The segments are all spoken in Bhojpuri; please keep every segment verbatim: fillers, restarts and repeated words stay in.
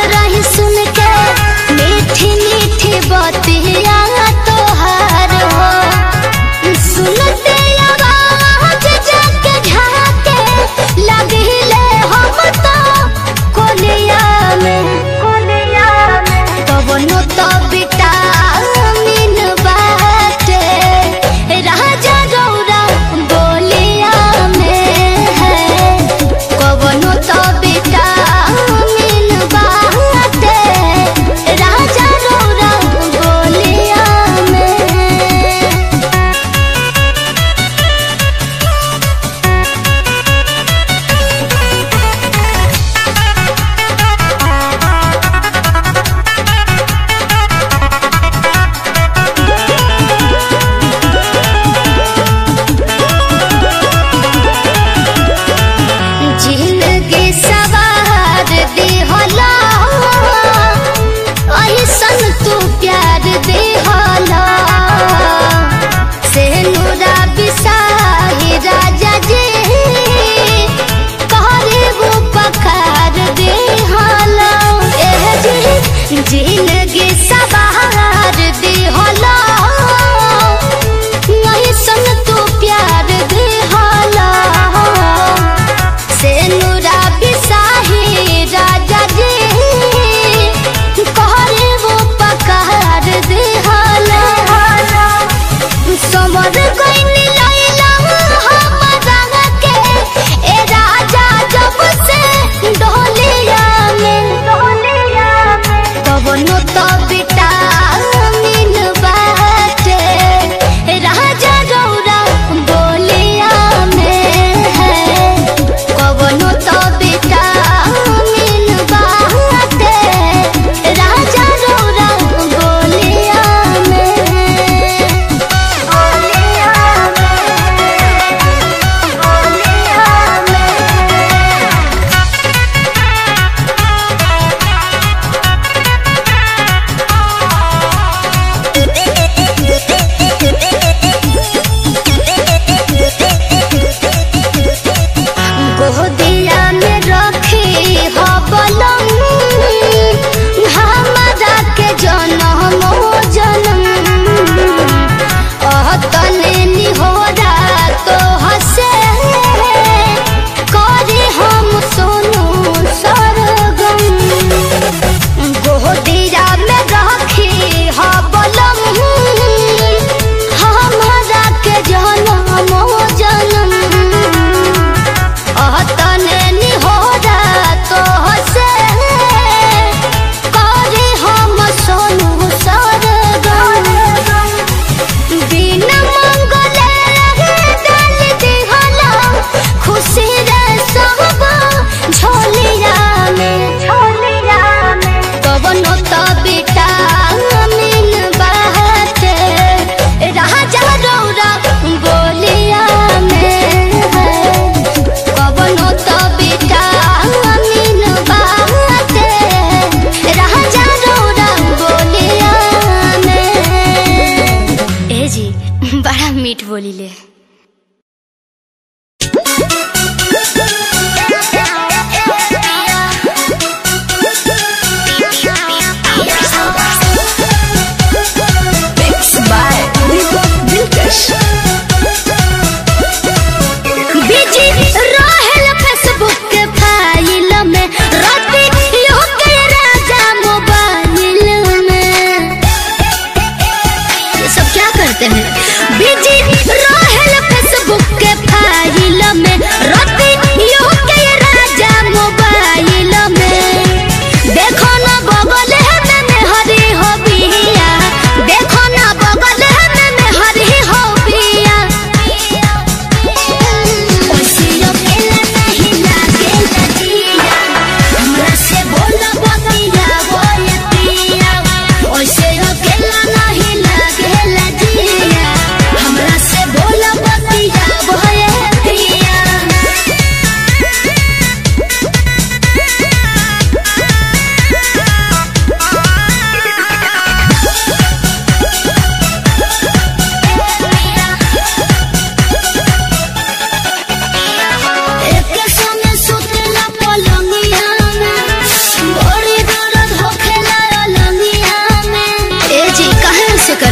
रही सुन के मीठी मीठी बतिया तोहार हो। सुनते आवाज जाके झाके लगिले हम तो कोलिया में कोलिया में कवनो तो विटामिन बाटे राजा रौरा बोलिया में है। कवनो तो विटामिन बाटे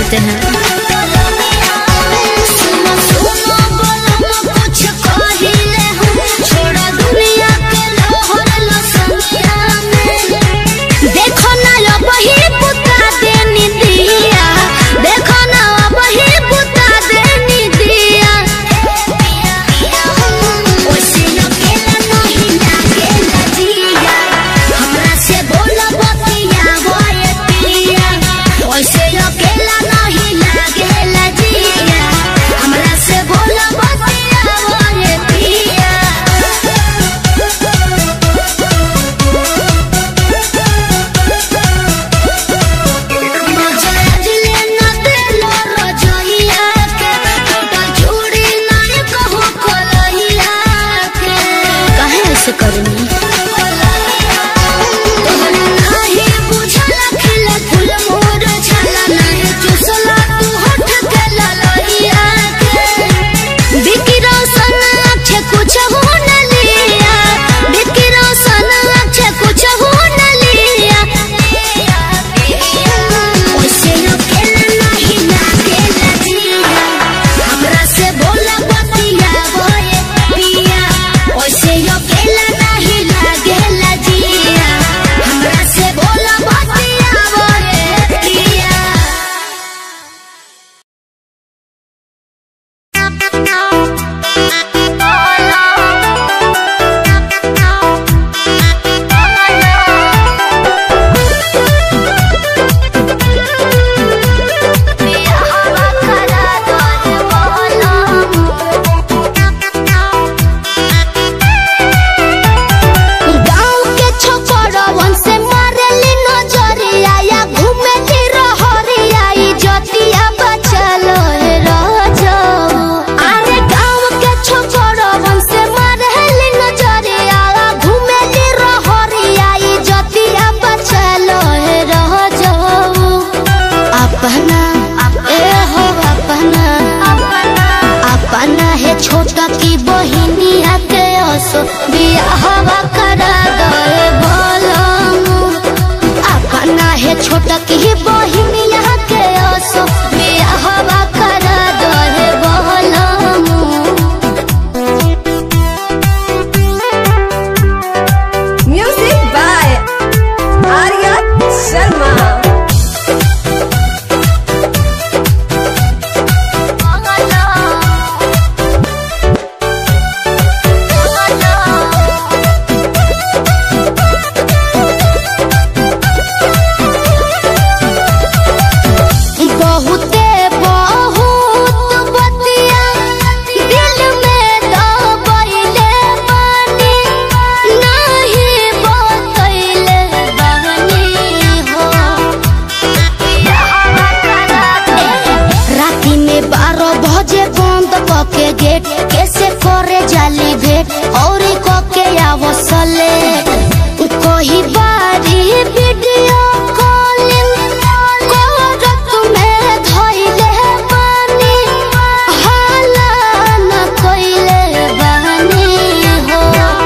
करते हैं। सुनो सुनो बोलो कुछ कहिले हम, छोड़ा दुनिया के लोहर लसनिया में। देखो ना अब ही बुता देनी दिया, देखो ना अब ही बुता देनी दिया। ओसे अकेला नहीं लागेला जिया, हमरा से बोला बतिया होए पिया। ओसे अकेला नहीं लागेला जिया, हमरा से बोला बतिया होए पिया। करनी कुछ हो न लिया, बिकी रोशन अच्छे कुछ हो न लिया। ओसे अकेला नहीं लागेला जिया, हमरा से बोला बतिया होए पिया। ओसे अकेला नहीं लागेला जिया, हमरा से बोला बतिया होए पिया। छोटा की बहिनिया के असो बियाहवा करा दे बोलमु। अपना है छोटा की बहिनिया के असो बियाहवा करा दे बोलमु। Music by Arya Sharma. गेट कैसे करे जाली भेट और के आवसले कोई बारी वीडियो कॉलिंग करत में धइले बानी, हाला न कइले बानी हो।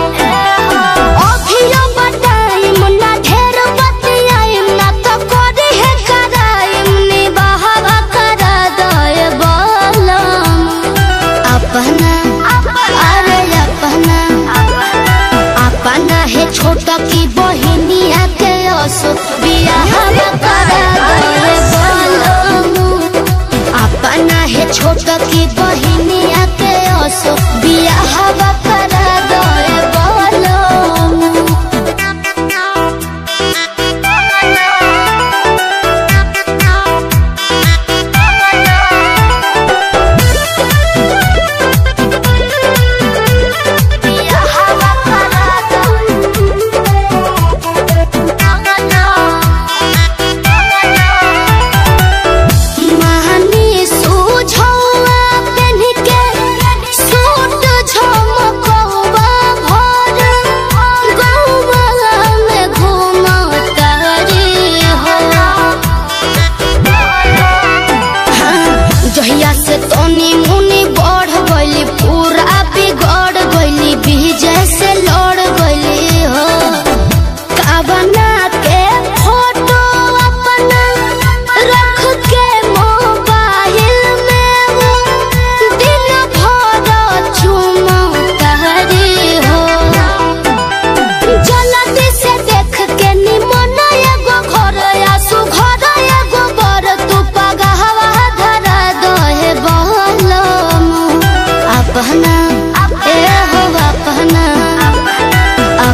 अभियो बताइम ना ढेर बतियाइम ना तो करी है कराइम नी बहावा करा दे बोलम। अपना अरे अपना अपना है छोटा की बहिनिया के असो बियाहवा करा दे बोलमु। अपना है छोटा की बहिनिया के असो बियाहवा करा दे बोलमु। महानी सूझौआ पे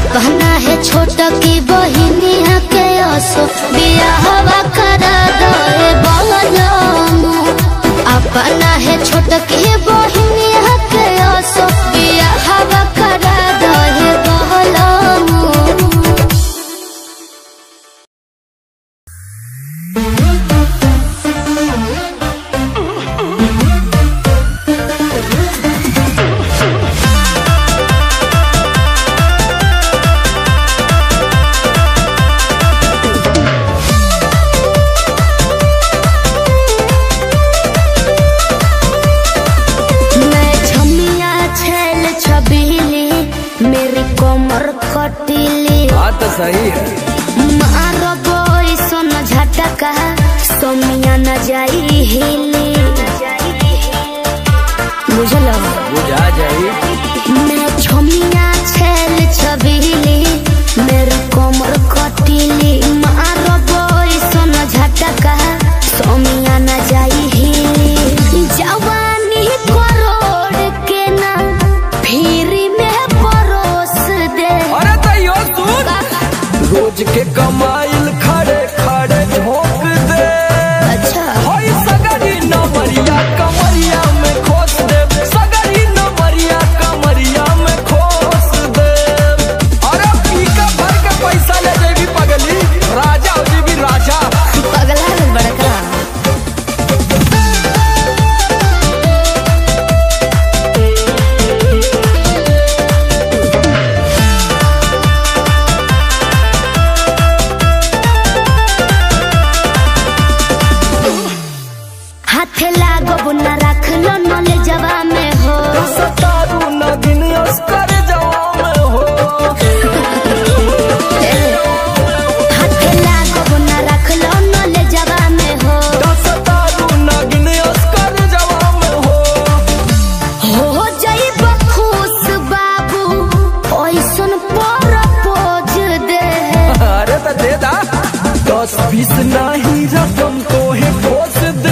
अपना है छोटा की बहिनिया के असो बियाहवा करा दे बलमु। अपना है छोटा की बहिनिया के असो बियाहवा करा दे बलमु। मेरी कमर खटीली बात सही है। मारो बोई सोन झटका सोमिया न जाई हिली बुझलो बुझा जाई। मैं छमिया छेल छबीली मेरी कमर खटीली मारो बोई सोन झटका सोमिया न जाई हिली। जवानी करोड़ के ना फिर रोज के कमाइल खड़े खड़े झोंक दे। अच्छा होई सगरी नमरिया कमरिया में खोस दे। सगरी नमरिया कमरिया में खोस दे। अरे पीका भर के पैसा ले जेबी पगली राजा हो जेबी राजा। पगला है बड़का। हाथे लागो बुना रख लो नले जवा में हो। सतारू नगिन अस्कर जवा में हो। हाथे लागो बुना रख लो नले जवा में हो। सतारू नगिन अस्कर जवा में हो। हो जाइब खुश बाबू ओइसन प्रपोज दे। अरे तो दे दा दस बीस नहीं रकम तो है खोस दे।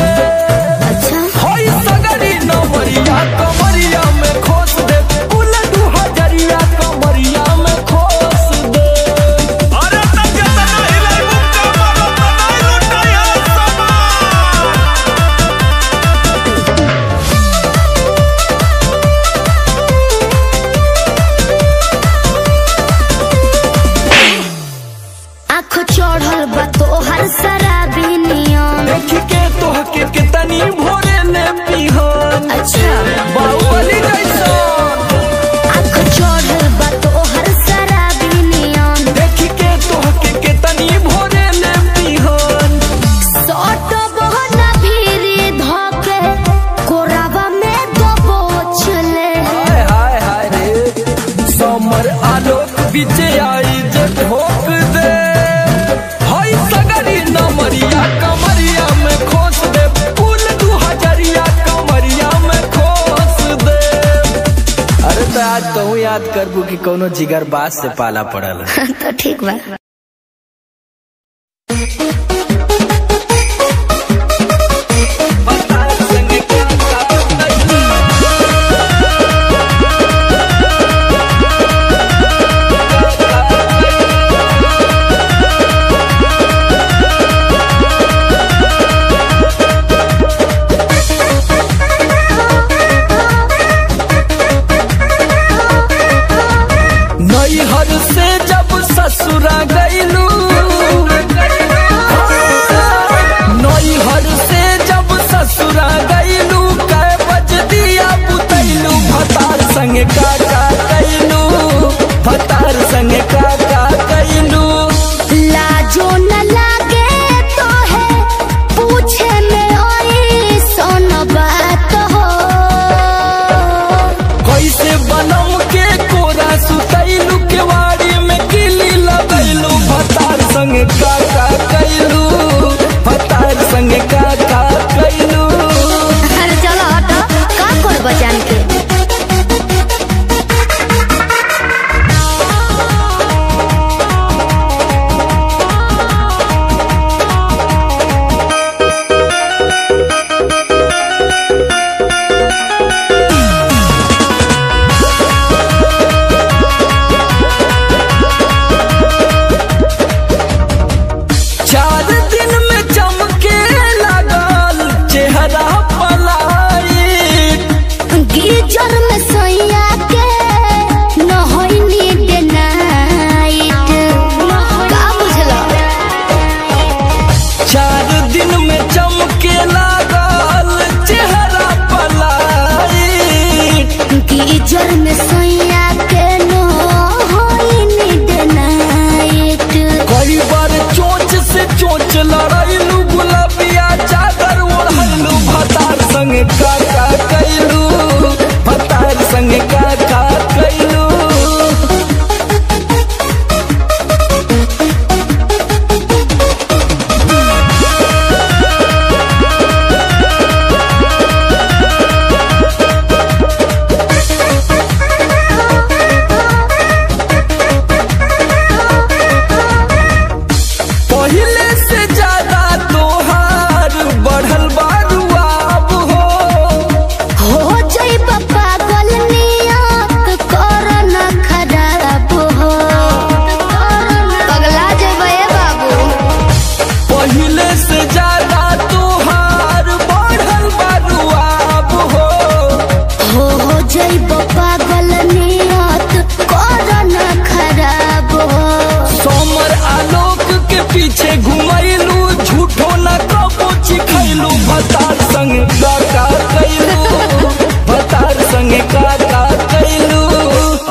कमरिया में खोस दे। उलटू हजरिया कमरिया में खोस दे। अरे तब के तना हिलाई मुक्का मारो तना लुटाया समा। आँख चढ़ल बा तोहर शराबी नियम देख के तोह के कितनी भोरे ने पिहन। अच्छा बाहुबली जैसा आँख चढ़ल बा तोहर शराबी नियम देख के तोह के कितनी भोरे ने पिहन। सट बहना भीरी धोके कोरावा में दबोच ले। हाय हाय हाय रे समर आलोक बीच आई जे ठोक दे। हाय सगरी नमरिया कमरिया में खोस दे। कुल दू हजरिया कमरिया में खोस दे। अरे तो आज कहूँ याद करबू कि कोनो जिगर बास से पाला पड़ल। तो ठीक बा। नैहर से जब ससुरा गईलू। नैहर से जब ससुरा गईलू कै बज दिया बुतैलू। भतार संग का का कैलू। भतार संग का का कैलू। लाजो न लागे तो है पूछे में ओई सोन बात हो। कैसे बनम के कोरा सुतैलू केवाड़ी में किली लगैलू। भतार संग का का कैलू। भतार संग का का कैलू। अरे चलो हटो का कर बजान के।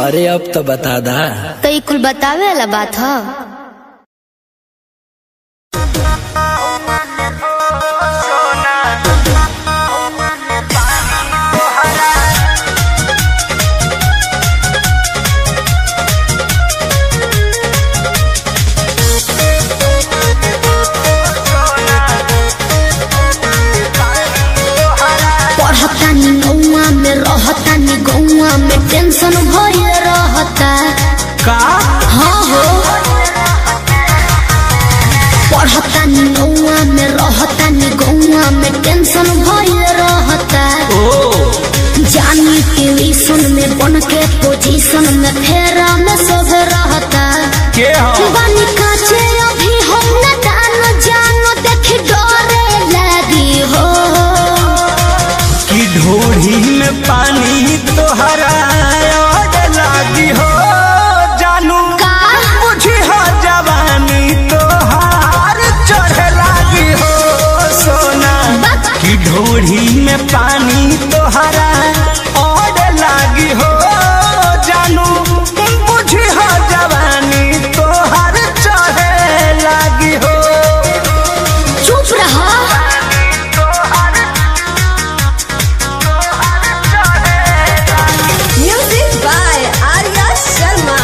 अरे अब तो बता दा। तो ये कुल बतावे वाला बात है। गौआ में टेंशन भइल रहता का हाँ हो पढ़ता नी गौआ में रहता नी गौआ में टेंशन भइल रहता ओ जानी ट्यूशन में बन के पोजीशन में फेरा में सब रहता के हो बानी काचे अभी हम न जानो जानो देख डरे लगी हो कि ढोढ़ी में पानी तोहरा लागी हो जानू का बुझी हो जवानी तोहार चढ़े लागी हो सोना कि ढोढ़ी में पानी तोहरा और लागी हो जानू बुझी हो जवानी तोहार चढ़े लागी हो। चुप रहा म्यूजिक बाय आर्या शर्मा।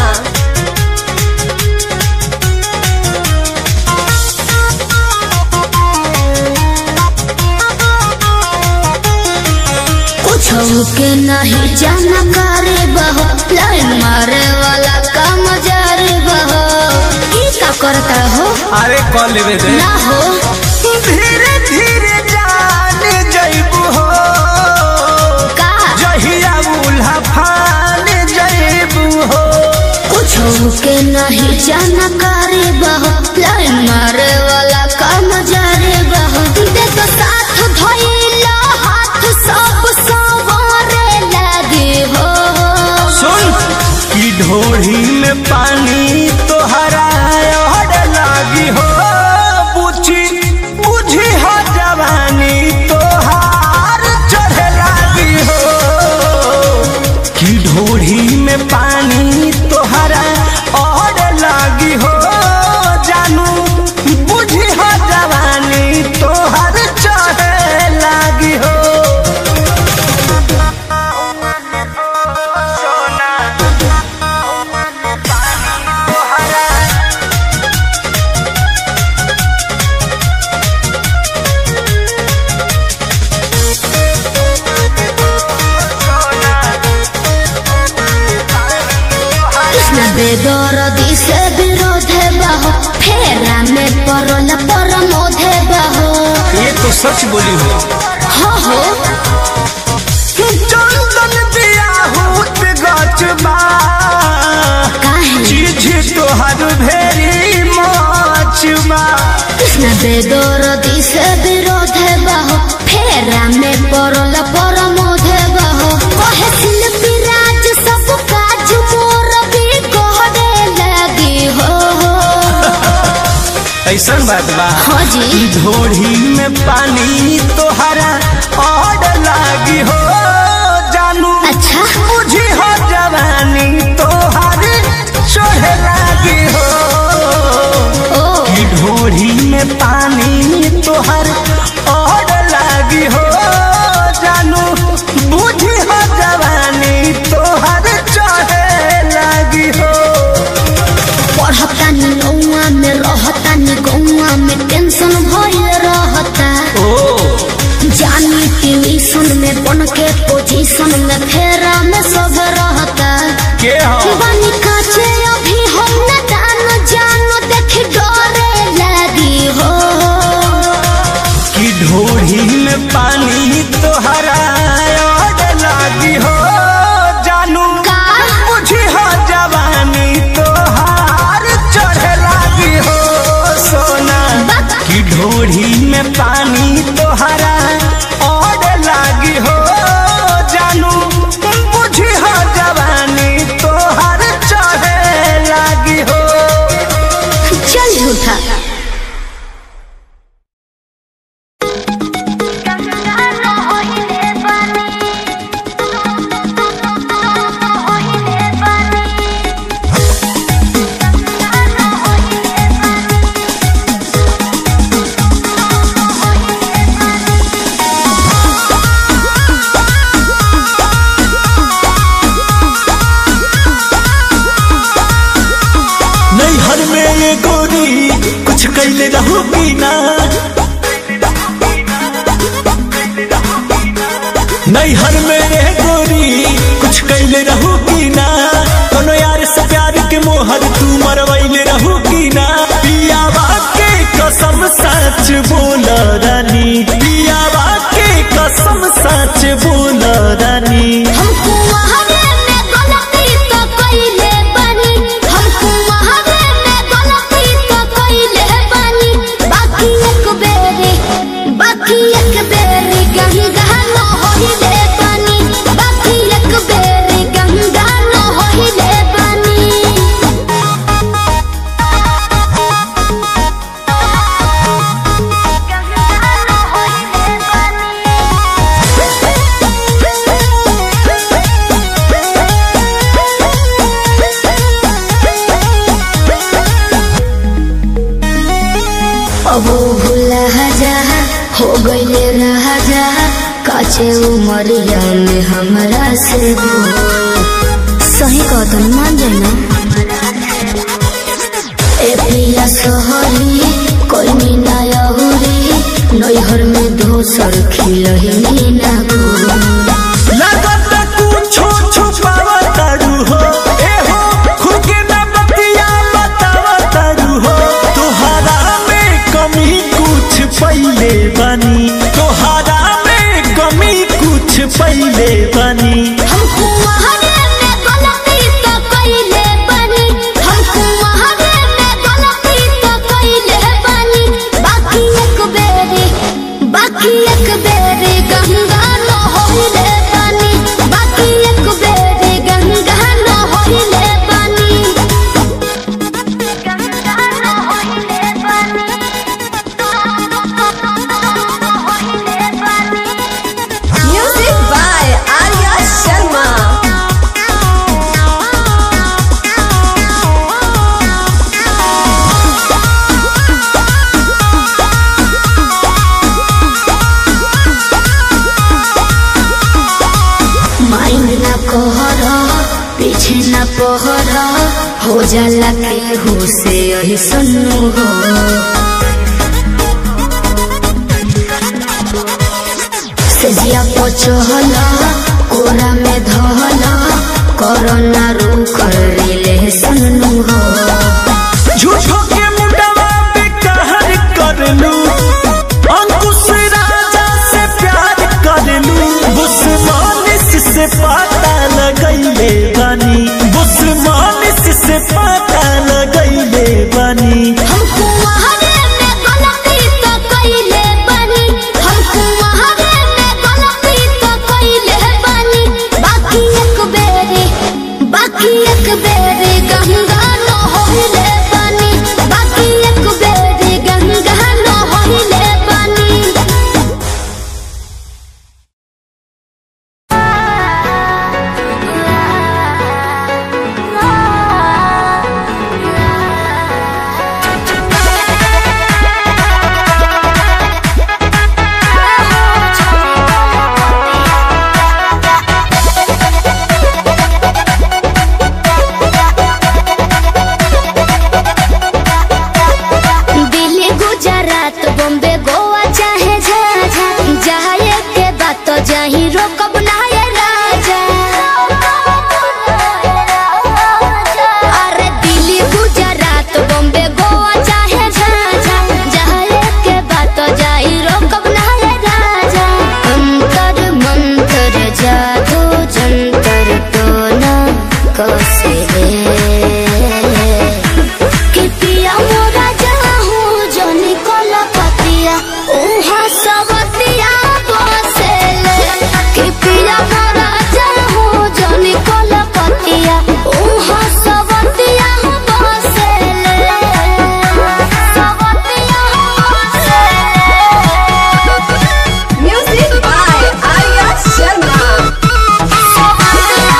कुछ के नहीं जानकारी बहो लाइन मारे वाला काम जारी बहो की का करता हो अरे कॉल लेवे दे ना हो धीरे धीरे जान जइबू हो का जहिया उल्हा फान जइबू हो। कुछ के नहीं जानकारी बहो लाइन मारे वाला काम जारी बहो देखो साथ धइला हाथ सब सवारे लगे हो सुन कि ढोढ़ी में पानी तोहरा और लागी हो बुझी बुझी हो जवानी तोहार चढ़े लागी हो कि ढोढ़ी में पानी तोहरा और लागी हो जानू बुझी हो जवानी तोहार चढ़े लागी हो। कृष्ण बेदरदी से विरोध बहो फेरा में परल परमोध बहो ये तो सच बोली हो हो हो चंदन बियाहूत गचबा काहे चीज तोहर भेरी मचबा कृष्ण बेदरदी से विरोध बहो फेरा में परल परमोध बहो कहे शिल्पी राज सब काज मोर भी कहने लगी हो ऐसन बात बा हाँ जी ढोढ़ी में पानी तोहरा और लागी हो जानू अच्छा बुझी हो जवानी तोहर चढ़े लागी हो ओ कि ढोढ़ी में पानी तोहर और लागी हो जानू बुझी हो जवानी तोहर चढ़े लागी हो। पढ़ता नी गौआ में रहता नी गौआ में टेंशन भइल रहता ओ जानी ट्यूशन में बन के कैले रहू की ना नैहर मेरे गोरी कुछ कैले रहू की ना कोनो यार से प्यार के मोहर तू मरवैले रहू की ना पियावा के कसम सच बोल रानी पियावा के कसम सच बोल रानी हमको वहावे में गलती तो कइले बानी हमको वहावे में गलती तो कइले बानी बाकी एक बेरी बाकी एक बेरी गंगा न होइले बानी बाकी एक बेरी गंगा न होइले बानी अब भूला जा हो गईले रहा जा काचे उमरिया में हमरा से सही कदम मान जाना ए पिया सोहरी कोई मीना यहुरी नैहर में दोसर खिलही ना गो लगता कुछो छुपावा तारू हो ए हो खुद के ना बतिया बतावा तारू हो तोहरा में कमी कुछ पहले बनी तोहरा में कमी कुछ पहले बनी हमको वहावे में गलती तो कइले बानी हमको वहावे में गलती तो कइले बानी बाकी एक बेरी बाकी एक बेरी गंगा न होइले बानी बाकी एक बेरी गंगा न होइले बानी गंगा न होइले बानी होइले बानी Music by Arya Sharma. Mind ना कहर पीछे ना पहर हो जाला के हो से यही सुनू हो सजिया पचहल कोरा में धहल कोरोना रू कर ले सुनू हो झूठो के मुंडवा पे कहर कर लू अंकुश राजा से प्यार कर लू बुस्मानिस से पता लगैले बनी बुस्मानिस से पता लगैले बनी हमको वहावे में गलती तो कइले बानी हमको वहावे में गलती तो कइले बानी बाकी एक बेरी बाकी एक बेरी गंगा न होइले बानी बाकी एक बेरी गंगा न होइले बानी दिल्ली गुजरात बॉम्बे गोवा चाहे झाझा जाए के बात तो जाही रोकब ना ये राजा अरे दिल्ली गुजरात बॉम्बे गोवा चाहे झाझा जाए के बात तो जाही रोकब ना ये राजा अंतर मंतर जादू जंतर तो ना कसे कि पिया मोरा जाहू जनी कलकतिया उहा सबतिया बसेले कि पिया मोरा जाहू जनी कलकतिया उहा सबतिया बसेले सबतिया बसेले Music by Arya Sharma. सबतिया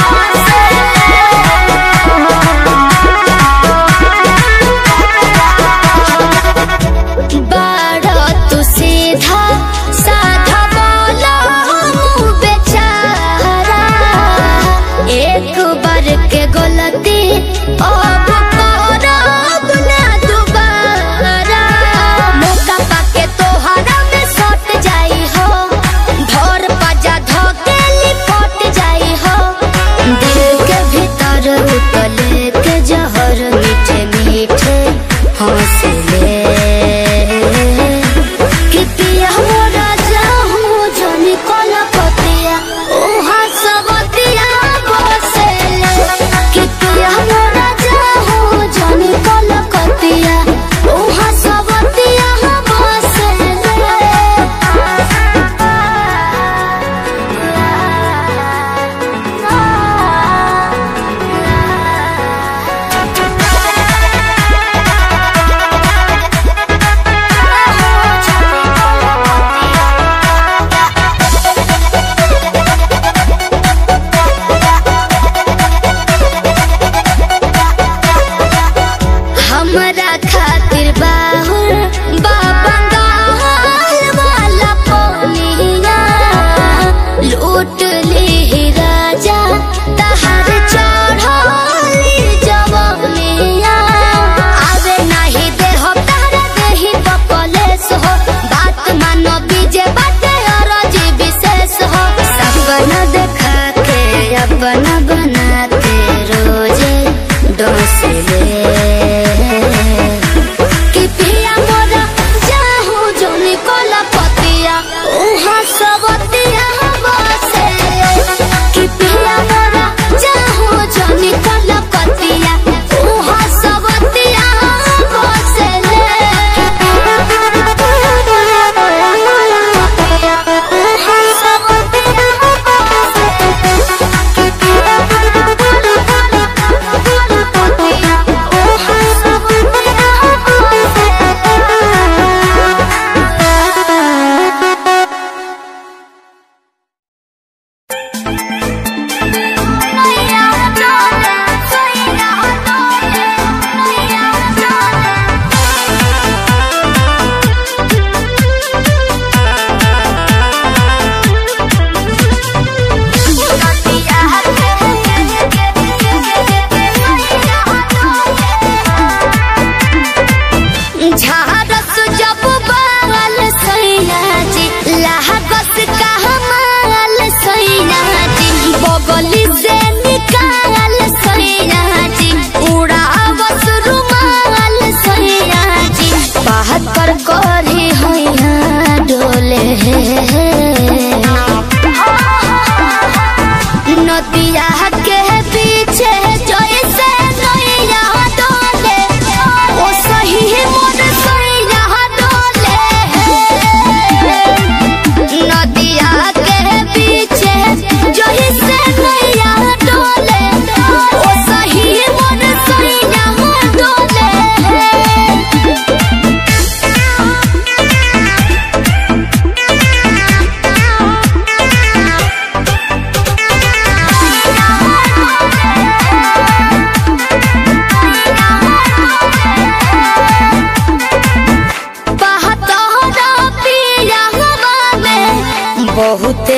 बसेले बाड़ा तू सीधा साधा बोला मुँह बेचारा एक बार के गलती अब करब ना दोबारा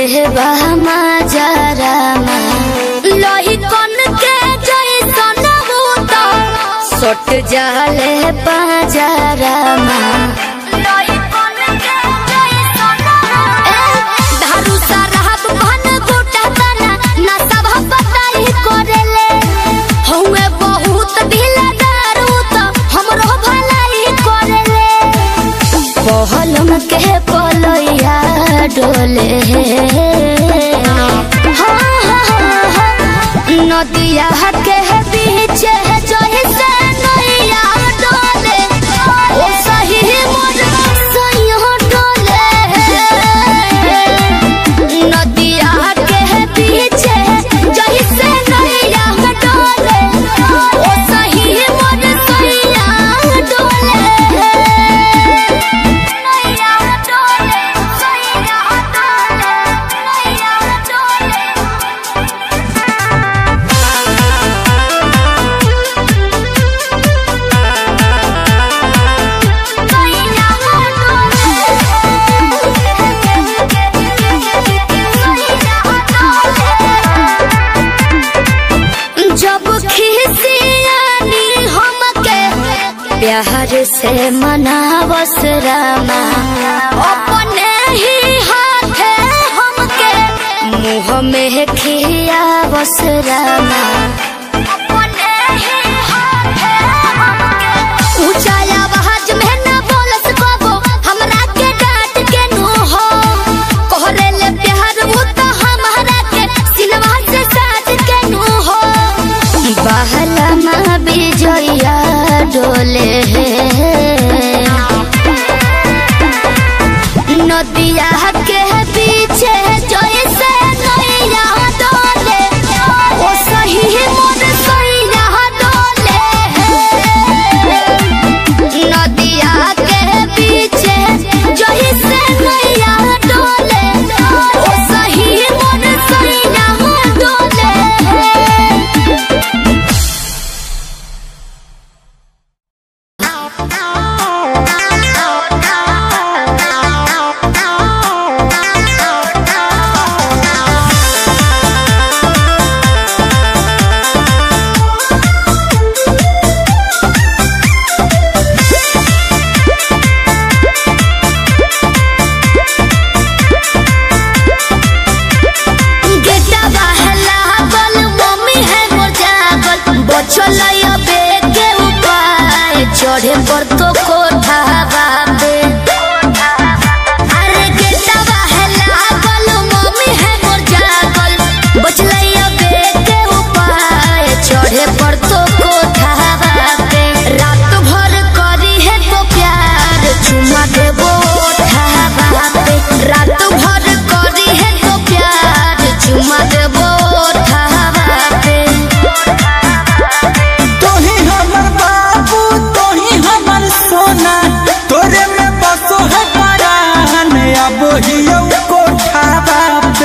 बहमा जरामा लोही कन के जैसन बूता सट जाले बाजारामा लोही कन के जैसन धारू सरहब घन गोटा तना ना सब बताई करेले हउए बहुत ढीला दारू त हमरो भलाई करेले पहलम के पलैया डोले नदिया के बीच जैसे नैया डोले ओ सही मोर सैया डोले नदिया के बीच जैसे नैया डोले ओ सही मोर सैया डोले नैया डोले सैया डोले नैया डोले जब खिसियानी हमके प्यार से मनावस रामा अपने ही हाथे हमके मुँह में खियावस रामा अपने ही हाथे हमके ऊंचा आवाज में न बोलस कबो हमरा के डांट के नु हो कोहरे ले प्यार वो तो हमारा के सिनवा से साथ के नु हो बहला माँ बिजया डोले नदिया के पीछे जैसे नैया डोले ओ सही मोर सैया डोले नदिया के पीछे जैसे नैया डोले ओ सही मोर सैया डोले चढ़े पर तो कोठा बाबे अरे गेटवा है लागल मम्मी है मोर जागल बचलैया बेटे उपाय चढ़े पर तो कोठा बाबे रात भर करी है तो प्यार चुमा देबो ठा बाबे रात भर करी है तो प्यार चुमा देबो ठा बाबे तोही हमर बाबू तोही हमर सोना तोरे में बसो है परान अब हियो कोठा बाप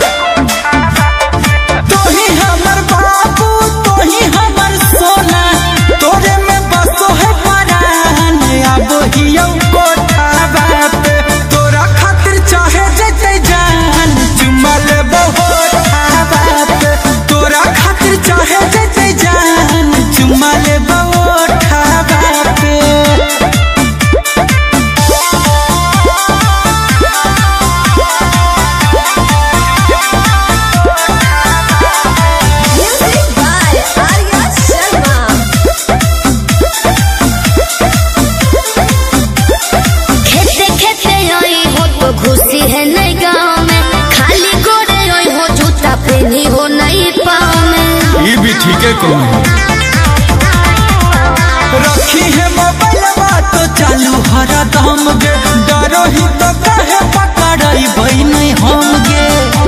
तोही हमर बाबू तोही हमर सोना तोरे में बसो है परान अब हियो कोठा बाप तोरा खातिर चाहे जते जान चुमा लेबो ठा बाप तोरा खातिर चाहे जते जान चुमा लेबो ठा बाप Music by Arya Sharma. खेते खेते आई हो तो घुसी है नई गाँव में खाली गोरे आई हो जूता पहनी हो नई पाँव में ये भी ठीक है कौन रखी है मोबाइल बात तो चालू हरा दम गे डरो ही तो कहे पकड़ाई भाई नहीं हम गे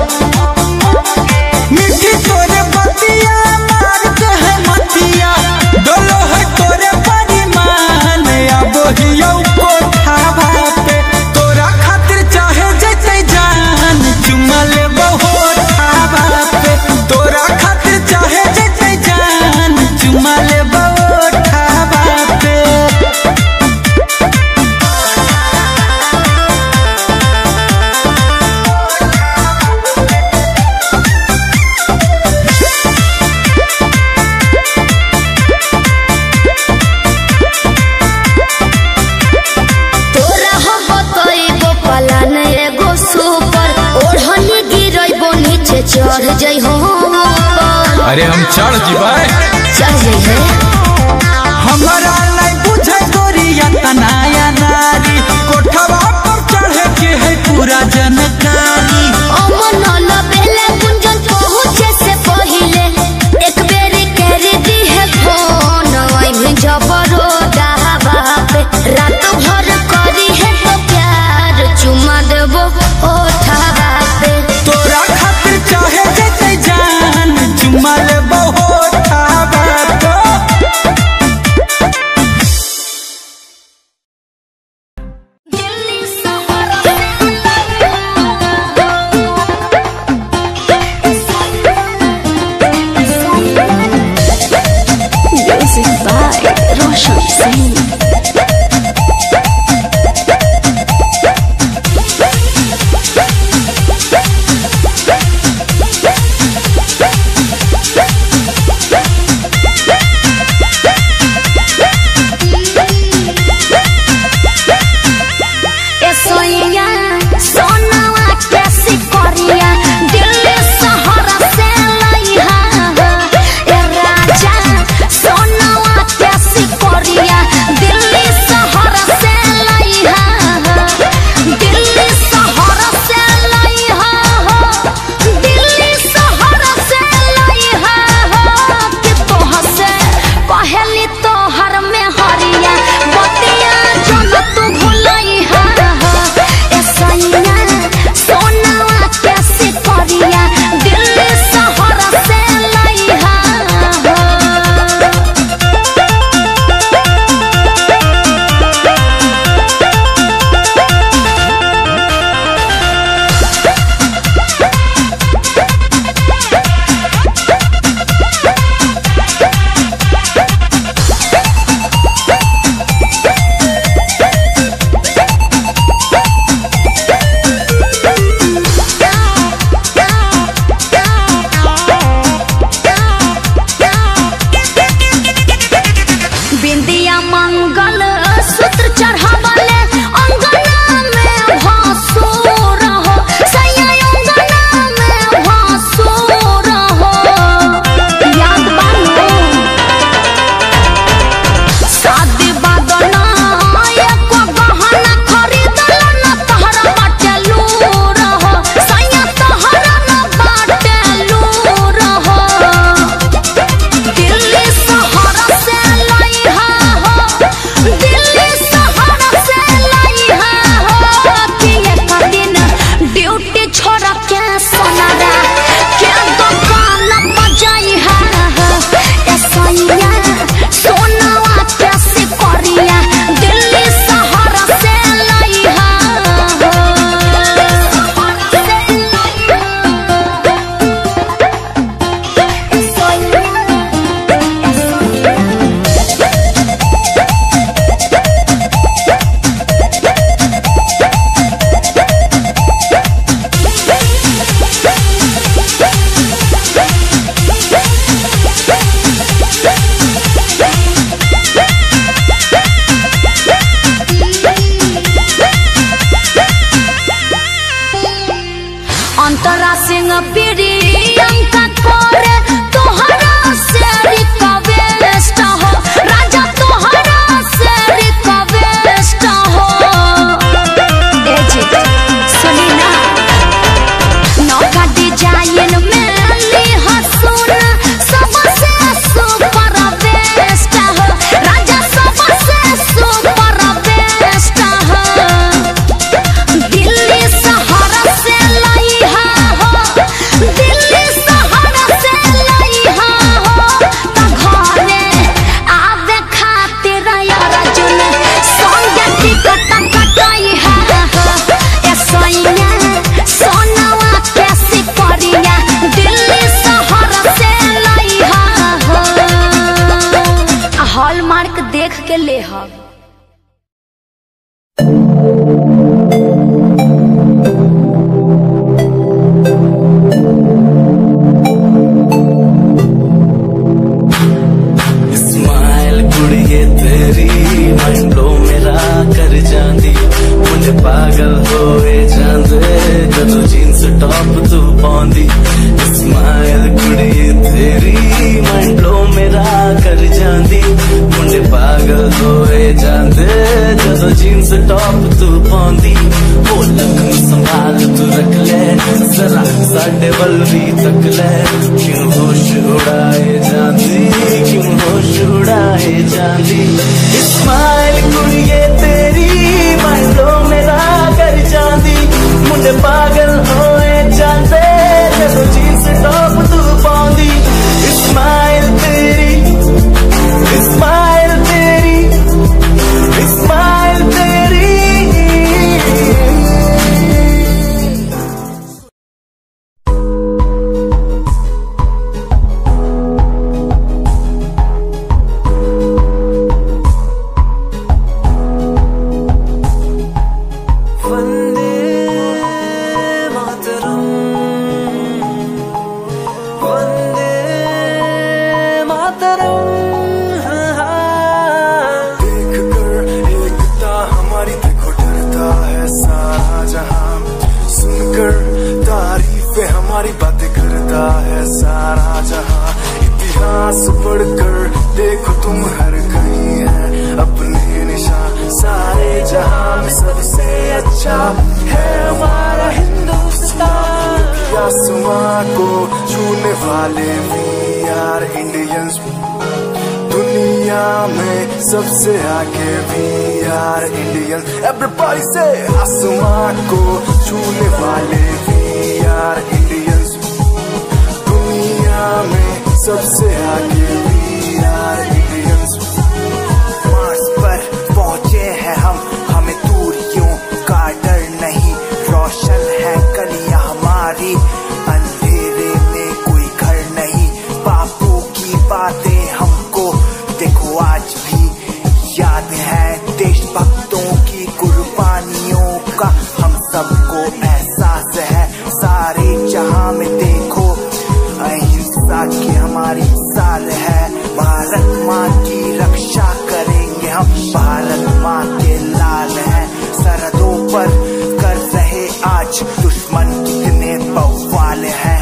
मिठी तोरे बतिया मार के है मतिया डोलो है तोरे परिमान अब हियो कोठा बापे तोरा खातिर चाहे जते जान चुमा लेबो ठा बापे तोरा खातिर चाहे जते जान चढ़ जाइ हो ऊपर। अरे हम चढ़ जीवाए चढ़ जाइ है हमारा नहीं बुझे गोरिया तनाया नारी कोठवा पर चढ़े के है पूरा जनकारी। अमन लबेले गुंजन पहुँचे से पहिले एक बेर कर दी है फोन वही जबरो डहावा पे रात भर करी है तो प्यार चुमा देबो ओठावा पे। तोरा खातिर चाहे जैसे जान चुमा लेबो होठावा पे। पागल होए जांदे जदों जीन्स टॉप तू पाउंदी जाती। स्माइल कुड़िए तेरी माइंडो मेरा कर जाती। मुंडे पागल होए जाते जब जींस टॉप तू पाउंदी। स्माइल तेरी स्माइल तेरी स्माइल तेरी। हमारी बातें करता है सारा जहां। इतिहास पढ़कर देखो तुम हर कहीं है अपने निशान। सारे जहां में सबसे अच्छा है हमारा हिंदुस्तान। आसमां को छूने वाले वी आर इंडियंस। दुनिया में सबसे आगे वी आर इंडियंस। एवरीबॉडी से आसमां को छूने वाले वी आर इंडियंस। दुनिया में सबसे आगे वी आर इंडियंस। मार्स पर पहुंचे हैं हम, हमें दूरियों का डर नहीं। रोशन है गलियां हमारी, अंधेरे में कोई घर नहीं। बापू की बातें हमको देखो आज भी याद है। देशभक्तों की कुर्बानियों का हम सबको एहसास है। सारे जहां में देखो अहिंसा की हमारी साल है। भारत माँ की रक्षा करेंगे हम, भारत माँ के लाल हैं। सरहदों पर कर रहे आज दुश्मन कितने बवाल हैं।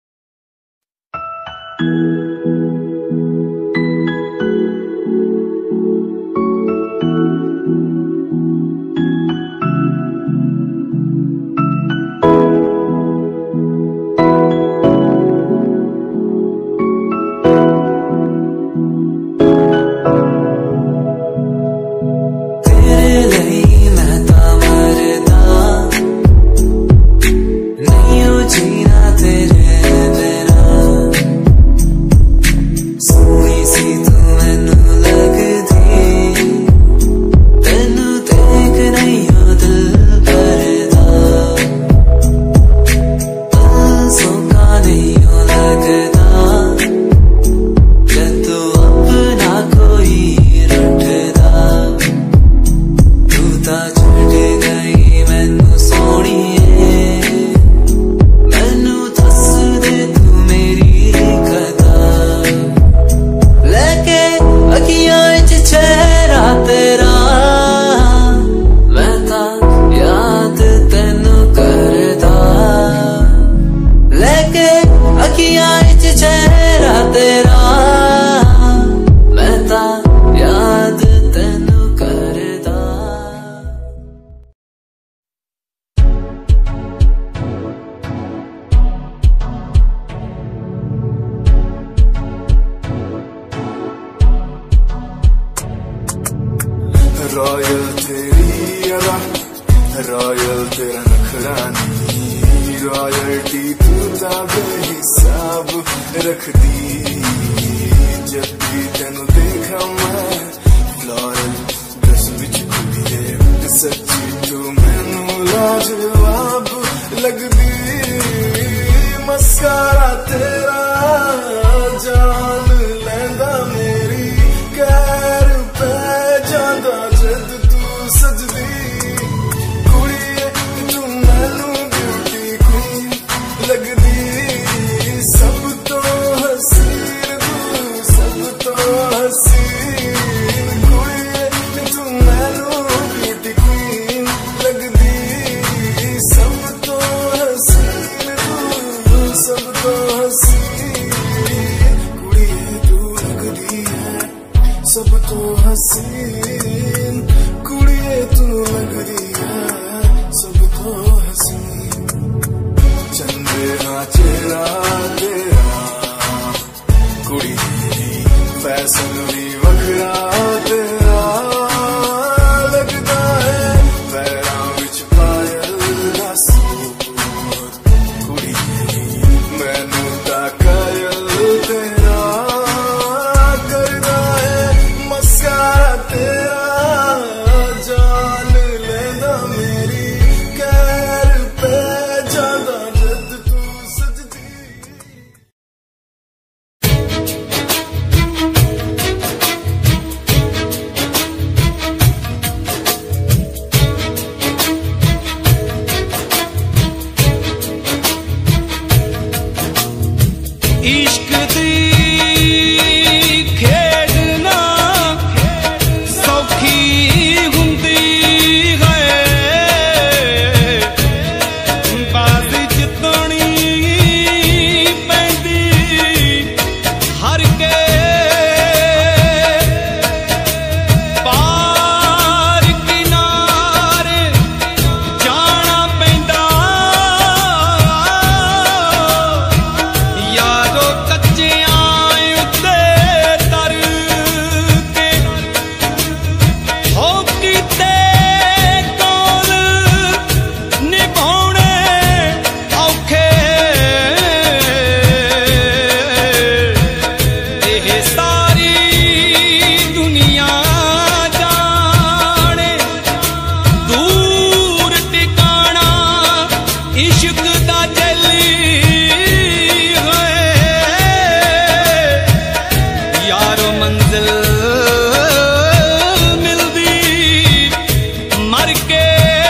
रॉयल तेरी अदा, रॉयल तेरा नखरानी। रॉयल्टी तू ताबे हिसाब रख दी। जब भी तेनू देखा मैं फ्लोरल ड्रेस विच कुड़िए। सच्ची तू मैनू लाजवाब लगदी। मस्कारा तेरा जान लैंदा मेरी। कैर पे जांदा जद तू सजदी। कुड़िए तू मैनू ब्यूटी क्वीन लगदी। सब तो हसीन तू, सब तो हसीन। कुड़िए तू मैनू ब्यूटी क्वीन लगदी। सब तो हसीन तू, सब तो हसीन। कुड़िए तू लगदी है सब तो हसीन। कुड़िए तू लगदी है सब तो हसीन। चंदेरा चेहरा तेरा कुड़ी फैशन भी वखरा मंजिल मिलदी मर के।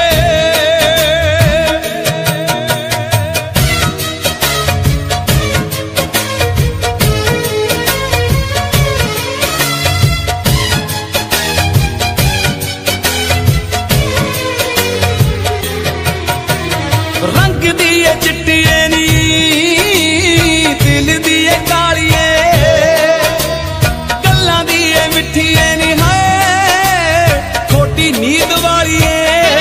रंग दिए चिट्टिए नी दिल दिए कालिए गल्लां दिए मिठिए नी हाय खोटी नींद वालिए।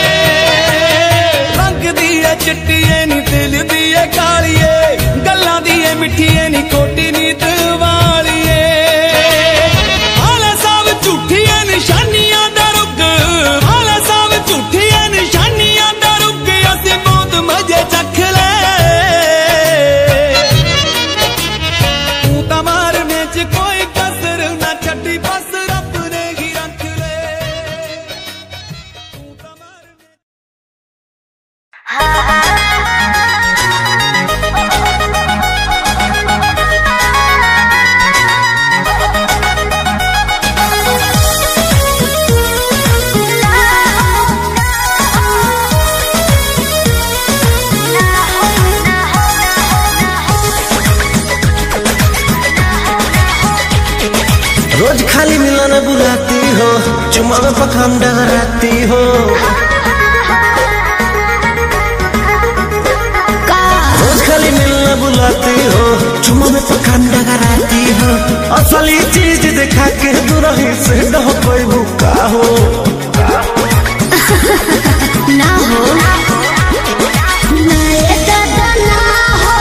रंग दिए चिट्टिए नी दिल दिए कालिए गल्लां दिए मिठिए नी खोटी नींद वालिए। आला सब झूठियां निशानियां दा रुग आला सब झूठियां निशानियां दा रुग असीं बहुत मजे चख ले। तू तां मारने च कोई कसर ना छड्डी बस रब ने ही रख ले। तू तां मारने रोज खाली मिलन बुलाती हो चुम्मा में पखाम डगराती हो। रोज खाली मिलन बुलाती हो चुम्मा में पखाम डगराती हो। असली चीज दिखा के दुरही से डह कोई भूखा हो ना हो ना ये दादा ना हो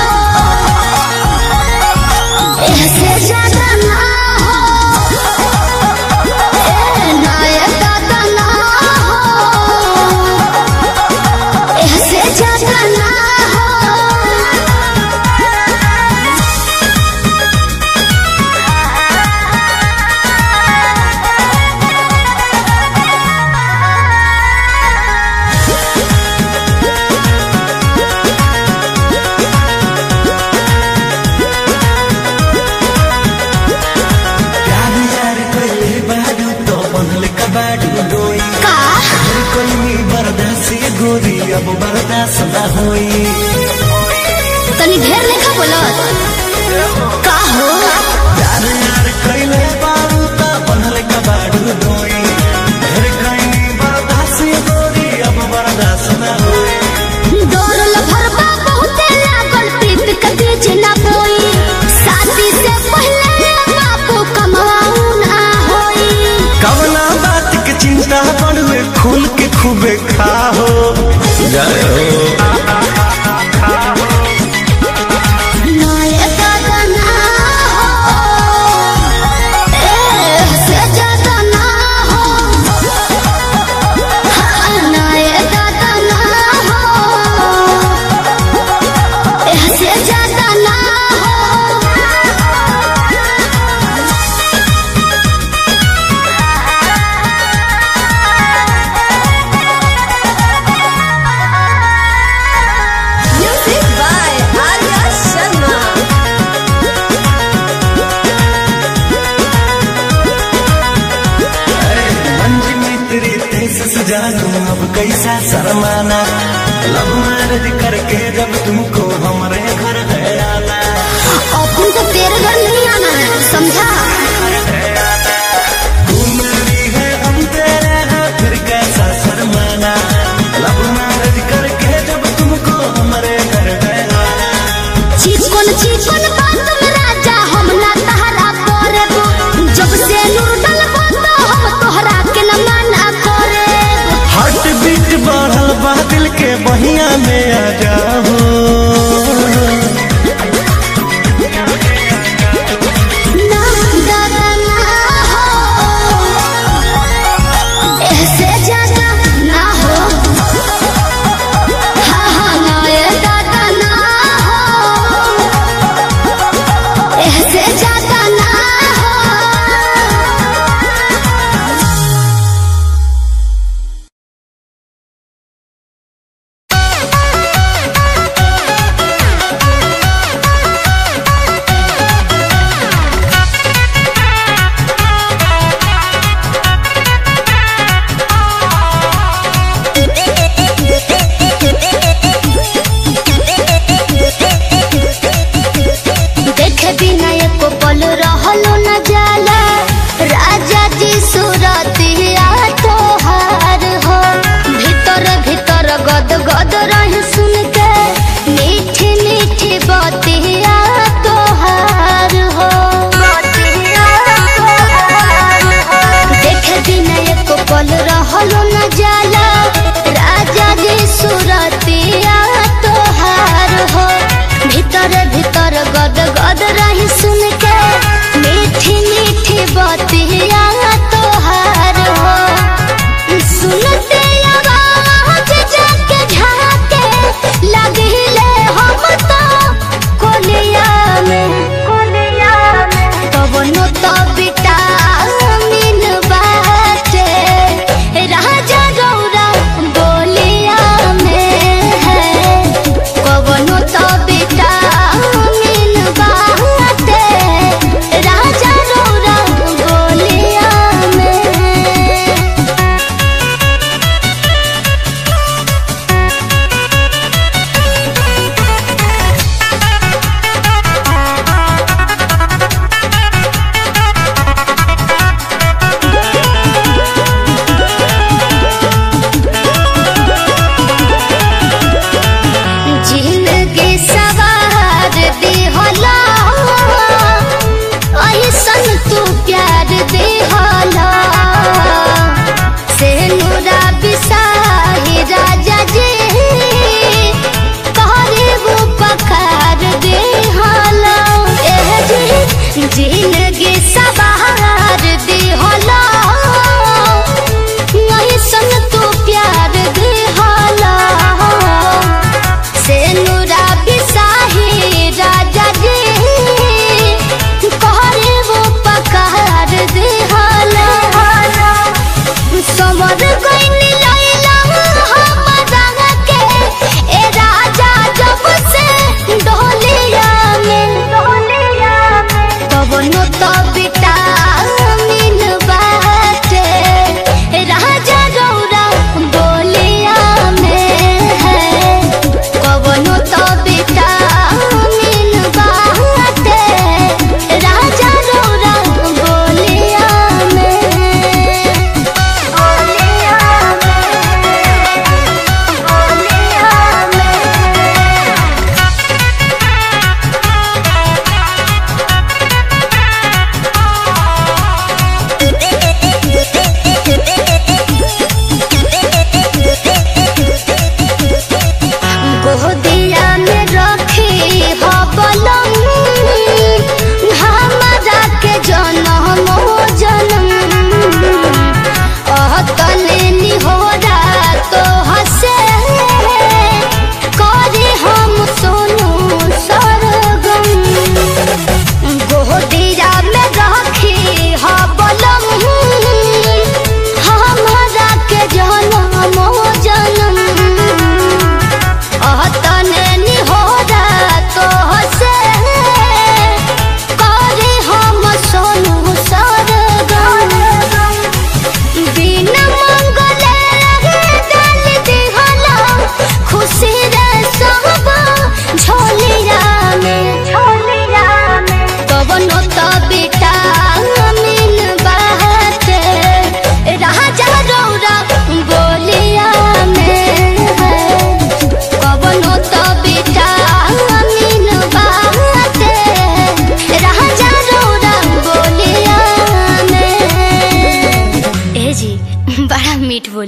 ऐसे ज्यादा ना हो ए ना ये दादा ना हो ऐसे ज्यादा ना हो। प्यार यार कोई बाडू तो बनल कबाडू डोई का कोई नी बर्दाश्त गोरी अब बर्दाश्त ना होई। तनी ढेर लेखा बोलत का हो प्यार यार कोई बाडू तो बनल कबाडू डोई कोई नी बर्दाश्त गोरी अब बर्दाश्त ना होई। दौड़ल भरबा बहुते लागल प्रीत के बीच ना बोई शादी से पहले बापू कमाऊ ना होई। कवना बात के चिंता पड़ुए खुल के खूबे खाओ जय हो। ना ये दादा ना हो ऐसे ज्यादा ना हो हाँ, ना ये दादा ना हो ऐसे ज्यादा ना हो। Music by Arya Sharma. मंजी में तेरी तेज सजा दूं अब कैसा शर्माना। लव मैरिज करके जब तुमको हमारे घर है आना। अपन को तेरे घर नहीं आना है समझा। तू मेरी है हम तेरे हैं फिर कैसा शर्माना। लव मैरिज करके जब तुमको हमारे घर है आना। चिकन चिकन बात में राजा हम ना तहरा करे जब से नूर डलबा तो हम तोहरा के न माना करे। हार्ट बीट बढ़ल बा दिल के बहिया में आ जाओ।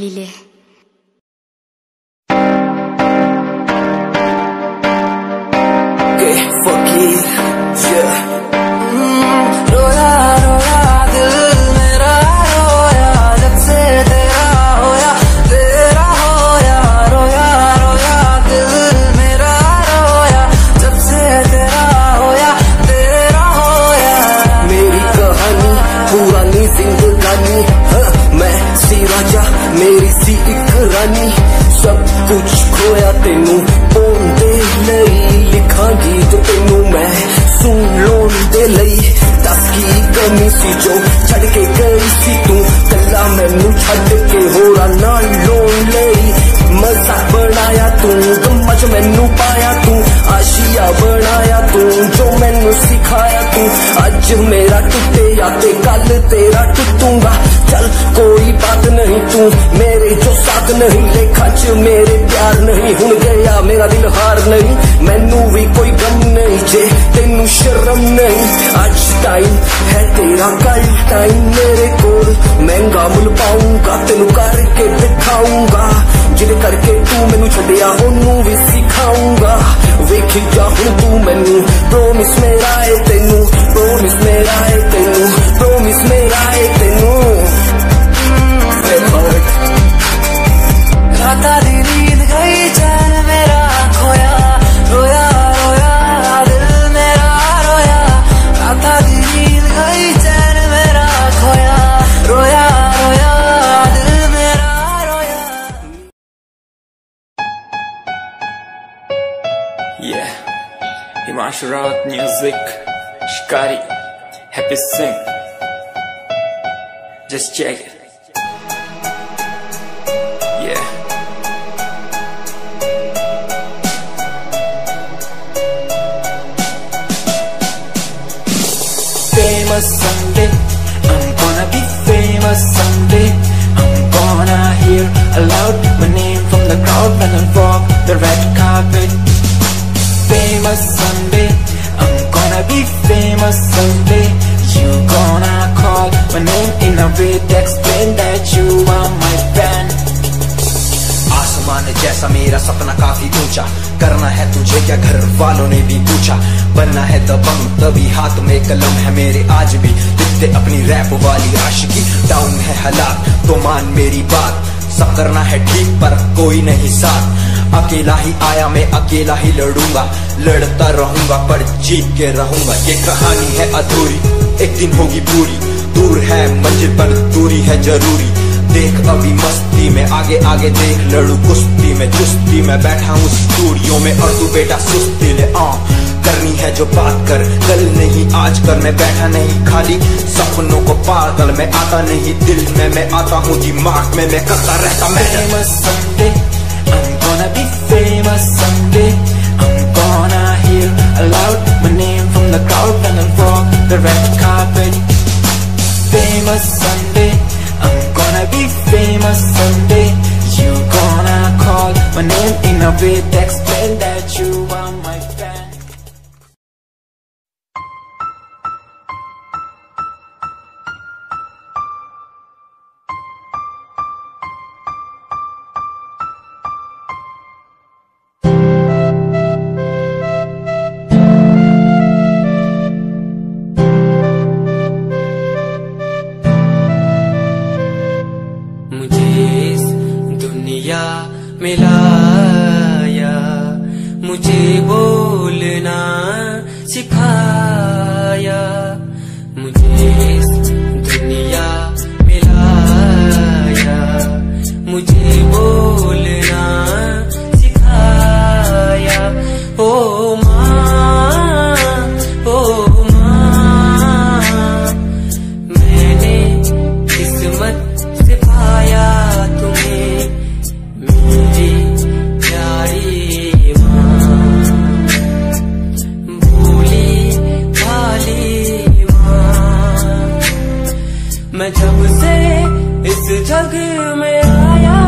बोलिले। रोया रोया दिल मेरा रोया जब से तेरा होया तेरा होया रोया रोया दिल मेरा रोया जब से तेरा होया तेरा होया। मेरी कहानी पुरानी जिंदगानी मैं सी राजा मेरी सी एक रानी सब कुछ खोया तेनू ओंदे नहीं लिखा गीत तेनू मैं सुन लोन दे लई दस की कमी सी जो छड़ के गई सी तू कला मैनू छड़ के होरा ना लोन लई मजा बनाया तू गम्मच मैनू पाया तू आशिया बनाया तू जो मैनू सिखाया तू अज मेरा टुटे या ते कल तेरा टुटूंगा चल कोई बात नहीं तू मेरे जो साथ नहीं लेखा च मेरे प्यार नहीं हुन गया मेरा दिल हार नहीं मैनू भी कोई गम नहीं जे तेनू शर्म नहीं आज टाइम है तेरा कल टाइम मेरे कोल महंगा मुल पाऊंगा तेनू करके दिखाऊंगा जिद करके तू मैनू छड़िया ओनू भी सिखाऊंगा वेखी जा हुन तू मैनू प्रोमिस मेरा है तेनू प्रोमिस मेरा है तेनू प्रोमिस मेरा है तेनू राता दी नींद गई चैन मेरा खोया रोया रोया दिल मेरा रोया राता दी नींद गई चैन मेरा खोया रोया रोया दिल मेरा रोया। Yeah, Himanshu Rawat music, Shikari, Happy Singh. Just check it. Yeah. Famous someday, I'm gonna be famous someday. I'm gonna hear aloud my name from the crowd when I walk the red carpet. Famous someday, I'm gonna be famous someday. You gonna call my name in a way to explain that you are my fan. आसमान जैसा मेरा सपना काफी ऊंचा करना है तुझे क्या घर वालों ने भी पूछा बनना है दबंग तभी हाथ में कलम है मेरे आज भी लिखते अपनी रैप वाली आशिकी डाउन है हालात तो मान मेरी बात सब करना है ठीक पर कोई नहीं साथ अकेला ही आया मैं अकेला ही लड़ूंगा लड़ता रहूंगा पर जीत के रहूंगा ये कहानी है अधूरी एक दिन होगी पूरी दूर है मंजिल पर दूरी है जरूरी देख अभी मस्ती में आगे आगे देख लड़ू कुश्ती में चुस्ती में बैठा हूँ स्टूडियो में और तू बेटा सुस्ती ले आ करनी है जो बात कर कल नहीं आज कर मैं बैठा नहीं खाली सपनों को पागल में आता नहीं दिल में मैं आता हूँ दिमाग में मैं करता रहता मैं Famous someday, I'm gonna be famous someday. I'm gonna hear aloud my name from the crowd when I walk the red carpet. Famous someday, I'm gonna be famous someday. You gonna call my name in a way to explain that you are my fan. मिलाया मुझे बोलना सिखाया मुझे इस दुनिया मिलाया मुझे बोलना सिखाया ओ माँ ओ माँ मैंने किस्मत से पाया तुम्हें मेरी प्यारी माँ भोली भाली माँ मैं जब से इस जग में आया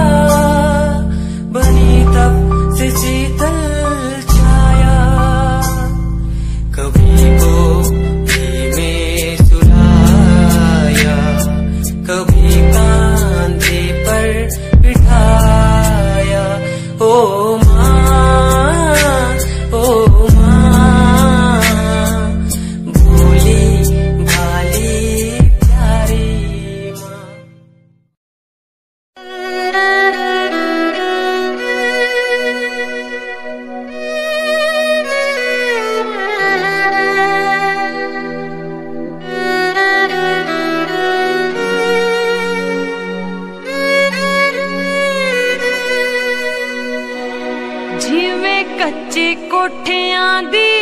बनी तब से शीतल छाया कभी गोदी में सुलाया कभी कांधे पर ਉੱਚੀ ਕੋਠਿਆਂ ਦੀ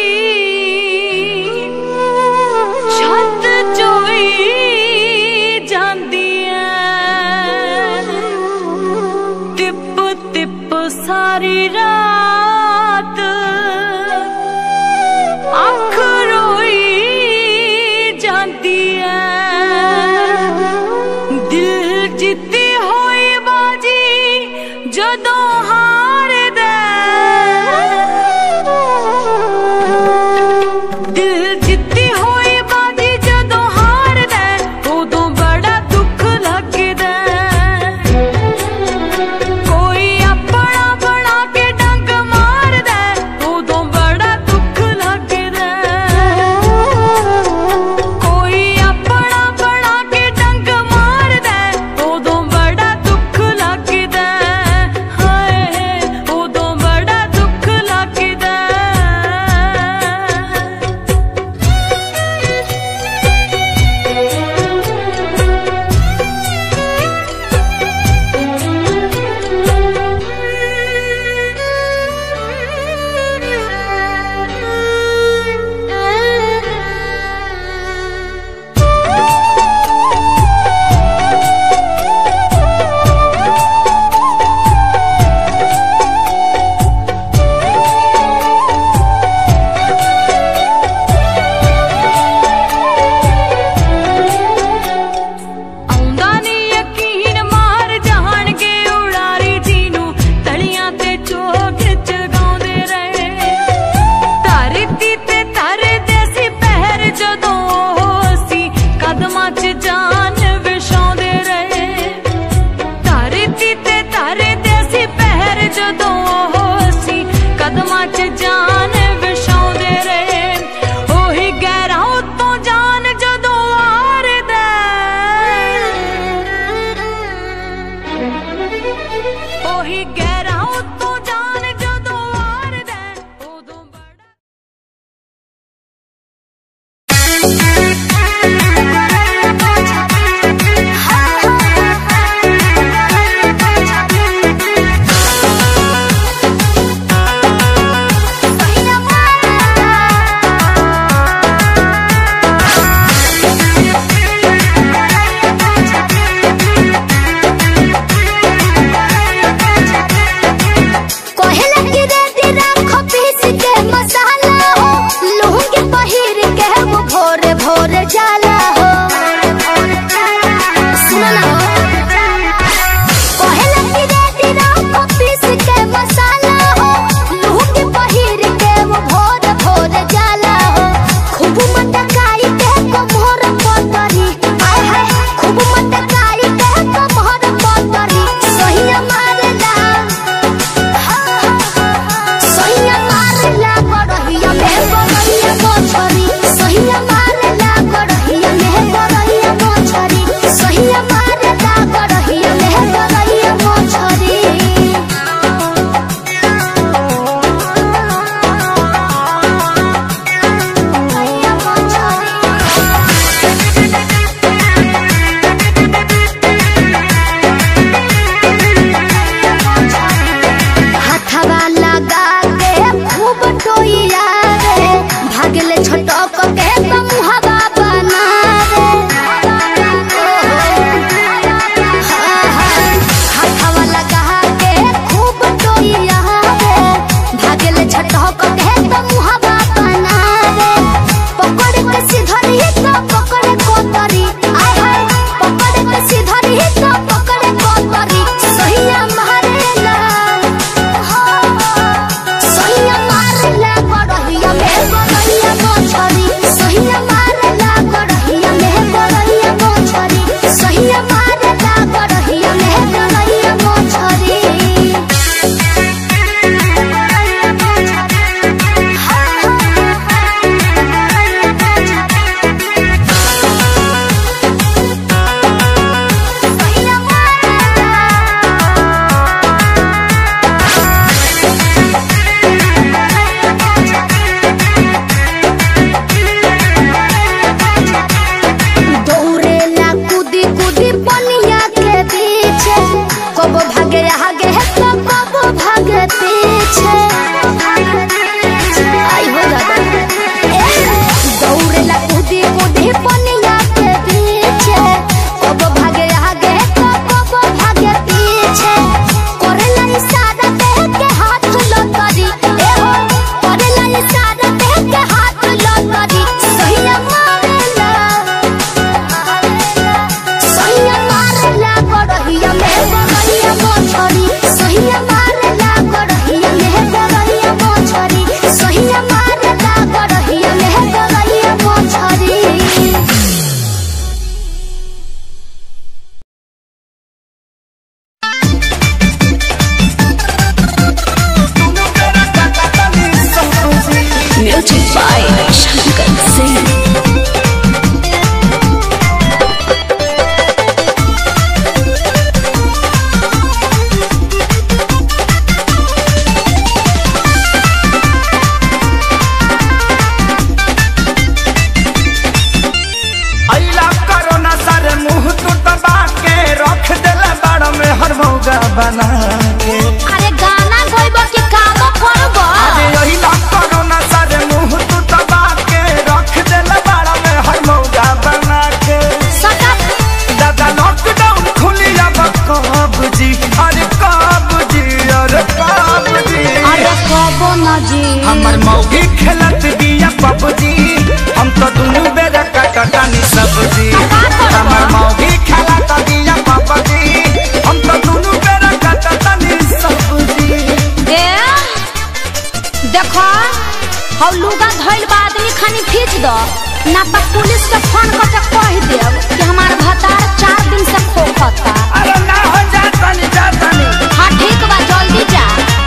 ਛੱਤ ਚੋਈ ਜਾਂਦੀ ਐ ਤਿਪ ਤਿਪ ਸਾਰੀ ਰਾਤ ਅੱਖ ਰੋਈ ਜਾਂਦੀ ਐ ਦਿਲ ਜਿੱਤੀ ਹੋਈ ਬਾਜੀ ਜਦੋਂ ਹਾਰਦਾ ना तो पुलिस के फोन करके कह देब कि हमार भतार चार दिन से खोखता। अरे ना हो जाता नहीं जाता नहीं। हाँ ठीक बा जल्दी जा।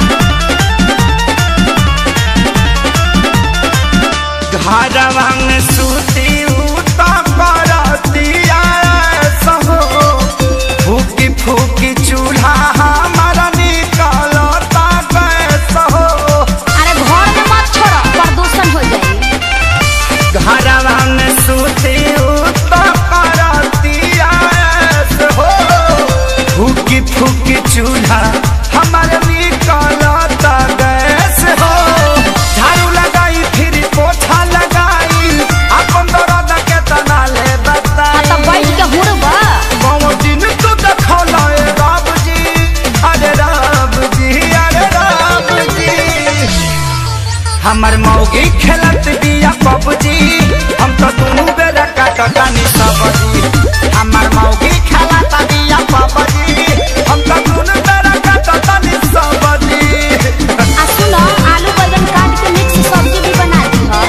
घरवा में सूती उता करतिया सहो फूकी फूकी चूल्हा हमारा निकलता गैस हो। अरे घर में मत छोड़ो प्रदूषण हो जाए। घरवा में सूती उता करतिया सहो फूकी फूकी चूल्हा हमारा निकलता गैस हो। झाड़ू लगाई फिर पोछा लगाई अपन दर्द के तना ले बता। हाँ तो बैठ के हुड़बा। बाबू दिन तो देखौला ए राम जी अरे राम जी अरे राम जी। हमर मौगी खेलत बिया पबजी हम तो दोनों बेरा काटतानी सबजी। हमर मौगी खेलत बिया पबजी हम तो दोनों बेरा काटतानी सबजी। आ सुनो आलू बैंगन काट के मिक्स सब्जी भी बना दी हो।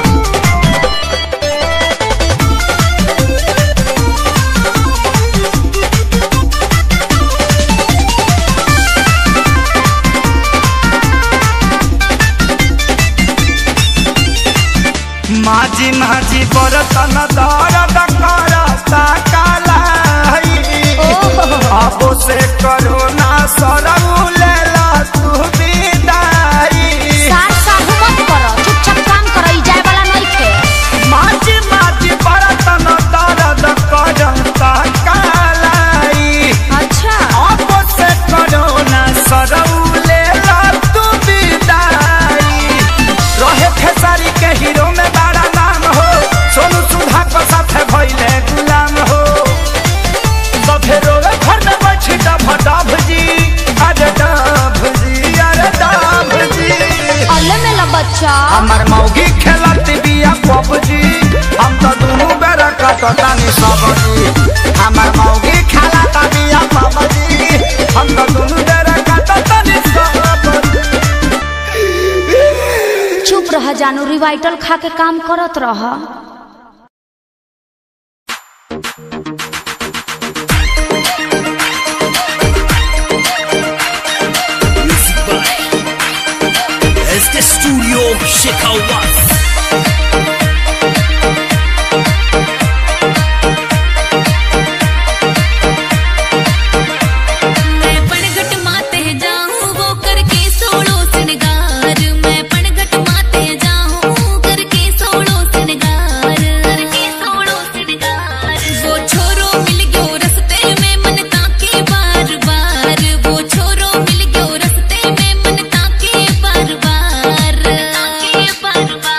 माझी माझी बरतन दर्द करता कालाई अब से करो ना सरऊ लेला तू विदाई। सार साहू मत करो चुपचाप काम करो ई जाए वाला नहीं थे। माझी माझी बरतन दर्द करता कालाई अच्छा अब से करो ना सरऊ लेला तू विदाई। रहे खेसारी के हीरो में बड़ा नाम हो सोनू सुधा को साथ भइले गुलाम हो। सफे रोवे घर में बैठी डभ डभ जी अरे डभ जी अरे डभ जी। अल्ले में ला बच्चा। हमर मौगी खेलत बिया पबजी हम तो दोनों बेरा काटतानी सबजी। हमर मौगी खेलत बिया पबजी हम तो दोनों बेरा काटतानी सबजी। चुप रह जानू रिवाइटल खा के काम करत रह। Este studio Shekawas. मैं पनघट माते जाऊं वो करके सोलो सिनगार। मैं पनघट माते जाऊं करके सोलो सिनगार करके सोलो सिनगार। वो छोरो मिल गयो रस्ते में मन ताके बार बार। वो छोरो मिल गयो रस्ते में मन ताके बार बार ताके बार बार।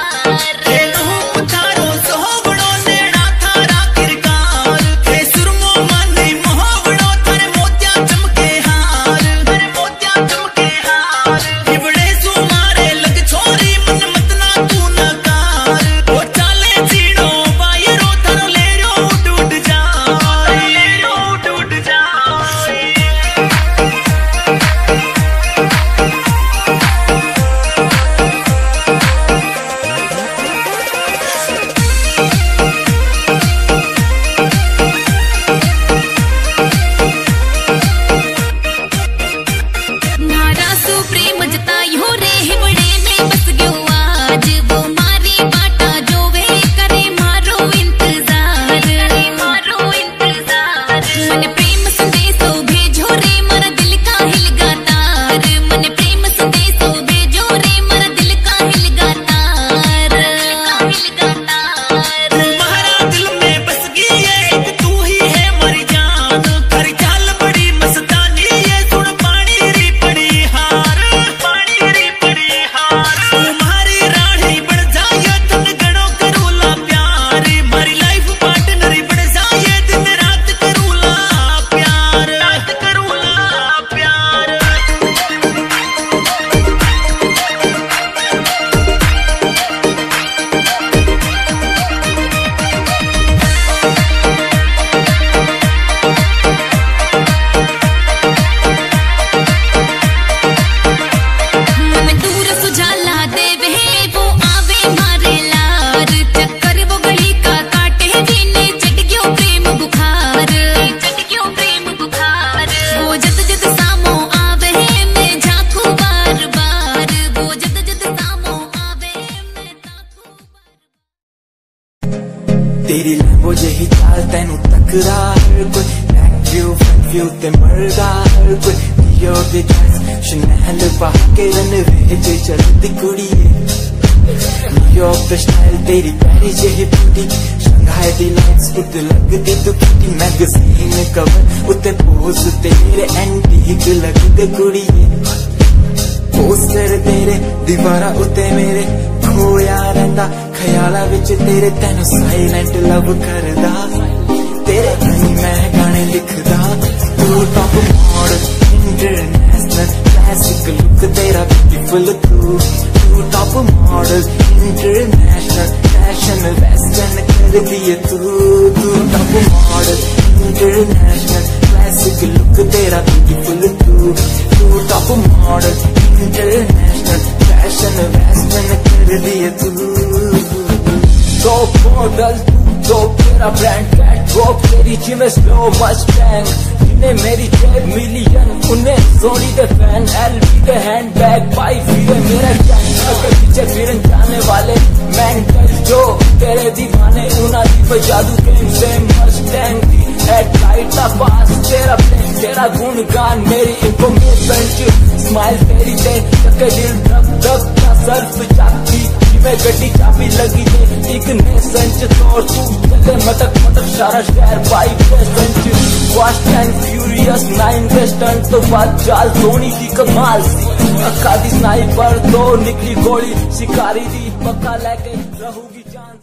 curfew te murda har koi Dio de dress Chanel pa ke runway te chaldi kudiye New York the style teri Paris jehi beauty Shanghai the lights utte lagdi to kitty magazine cover utte pose tere antique lagde kudiye poster तेरे दीवारा उते मेरे खोया रहंदा ख्याला विच तेरे तेन साइलेंट लव करदा तेरे नहीं मैं गाने लिखदा तू top model international classic look तेरा ब्यूटीफुल तू तू top model international fashion western कर दिए तू तू top model international classic look तेरा ब्यूटीफुल तू तू top model international fashion western कर दिए तू तो मॉडल तू तो तेरा ब्रांड कैट वॉक तेरी जिम स्लो मस्टैंग जिन्हें मेरी डेढ़ मिलियन उन्हें सोनी के फैन एलवी के हैंडबैग बाई फिर मेरा कैंसर के पीछे फिर जाने वाले मेंटल जो तेरे दीवाने उना दी जादू के सेम मस्टैंग थी एट लाइट का पास तेरा प्लेन तेरा गुणगान मेरी इंफॉर्मेशन स्माइल तेरी दे तके दिल धक धक का सर्फ चापी जिਵੇਂ ਗੱਡੀ ਚਾਬੀ लगी दे एक ने संच तौर तू चले मटक मटक सारा शहर बाई संच fast and furious nine western तो बात चाल धोनी की कमाल सी अक्का दी स्नाइपर तो निकली गोली शिकारी दी पक्का लेके रहूगी जान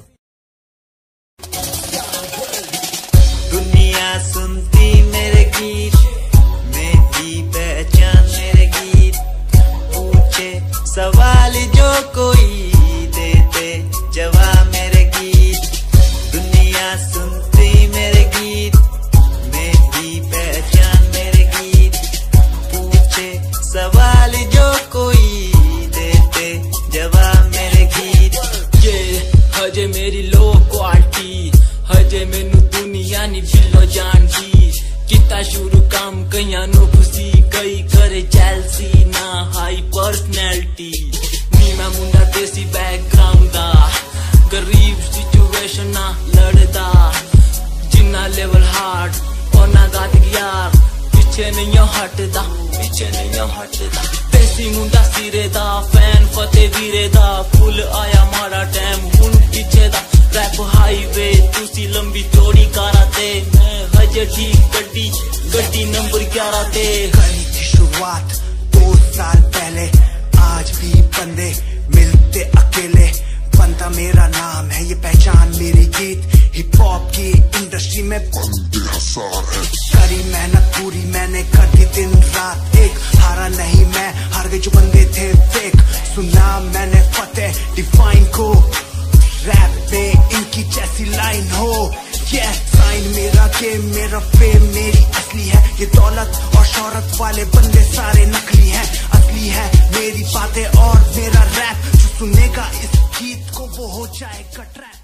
दुनिया सुनती मेरे गीत मेरी पहचान मेरे गीत पूछे सवाल जो कोई देते जवाब मेरे गीत दुनिया सुनती मेरे गीत मेरी पहचान मेरे गीत पूछे सवाल जो कोई देते जवाब मेरे गीत ये हजे मेरी लो क्वालिटी हजे मैनू दुनिया नी दिलो जानदी किता शुरू काम कईयां नु खुशी कई करे जेलसी ना हाई पर्सनैलिटी नी मैं मुंडा देसी बैकग्राउंड दा गरीब सिचुएशन ना लड़दा जिन्ना लेवल हार्ड और ना गात यार पीछे नहीं हटदा पीछे नहीं हटदा देसी मुंडा सिरे दा फैन फतेह वीरे दा फुल आया माड़ा टाइम हुन पीछे दा रैप हाईवे तुसी लंबी चौड़ी कारा ते मैं हजे ठीक गड्डी गड्डी नंबर ग्यारह ते करी थी शुरुआत दो साल पहले आज भी बंदे मिलते अकेले बनता मेरा नाम है ये पहचान मेरी गीत हिप हॉप की इंडस्ट्री में बंदे हजार है करी मेहनत पूरी मैंने कर दी दिन रात एक हारा नहीं मैं हार गए जो बंदे थे फेक सुना मैंने फतेह डिफाइन को रैप पे इनकी जैसी लाइन हो ये साइन मेरा गेम मेरा फेम मेरी असली है ये दौलत और शोहरत वाले बंदे सारे नकली हैं असली है मेरी बातें और मेरा रैप जो सुनेगा इस गीत को वो हो जाएगा ट्रैप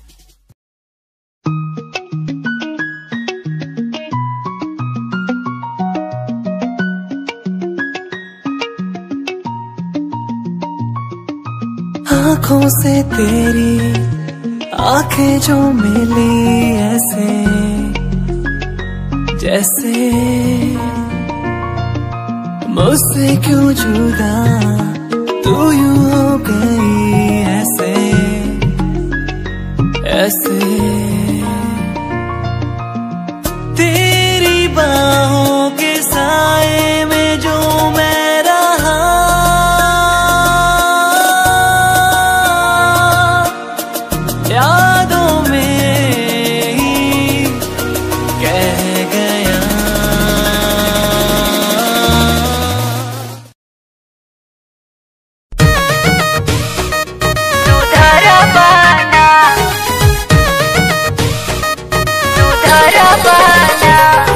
आँखों से तेरी आंखें जो मिली ऐसे जैसे मुझसे क्यों जुदा तू यूं हो गई ऐसे ऐसे तेरी बाहों के साए में जो मैं रहा यादों में ही कह गया सुधारा बना सुधारा बना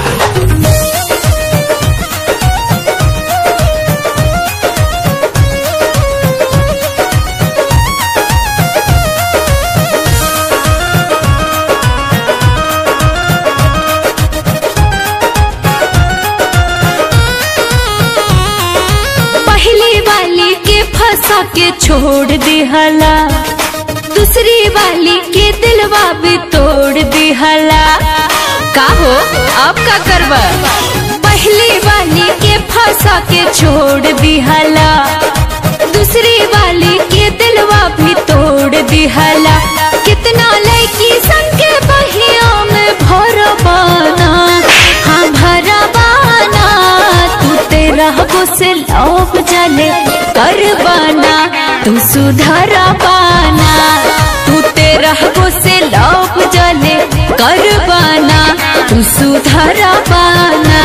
के छोड़ दे हला दूसरी वाली के दिलवा भी तोड़ दे हला का हो अब का करवा वाली के फंसा के छोड़ दिहला, दूसरी वाली के दिलवा भी तोड़ दिहला। कितना लड़की संग के बहिया में भरबाना, हाँ भरबाना। तू तेरा गुस्से लौप जले करबाना, तू सुधरबाना। तू तेरा गुस्से लौप जले करबाना, तू सुधरबाना।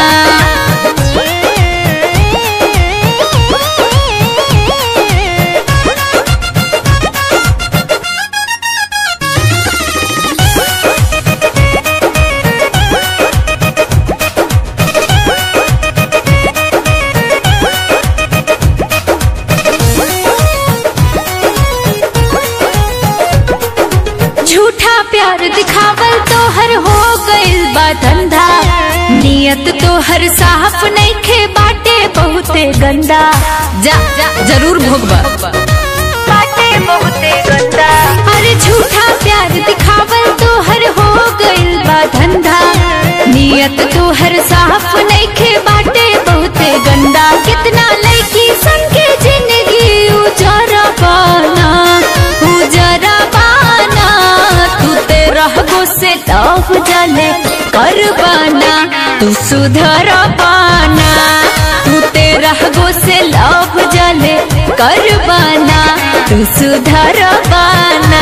झूठा प्यार दिखावल तो हर हो गइल बा धंधा, नियत तो हर साफ नइखे बाटे बहुते गंदा। जा, जा जरूर भोगबा बाटे बहुते गंदा। अरे झूठा प्यार दिखावल तो हर हो गइल बा धंधा, नियत तो हर साफ नइखे बाटे बहुते गंदा। कितना लड़की संग के जिंदगी उजरा पाना, उजरा पाना। तू तेरा गुस्से लौफ जले करबाना, तू सुधरबाना। तू तेरा गुस्से लौफ जले करबाना, तू सुधरबाना।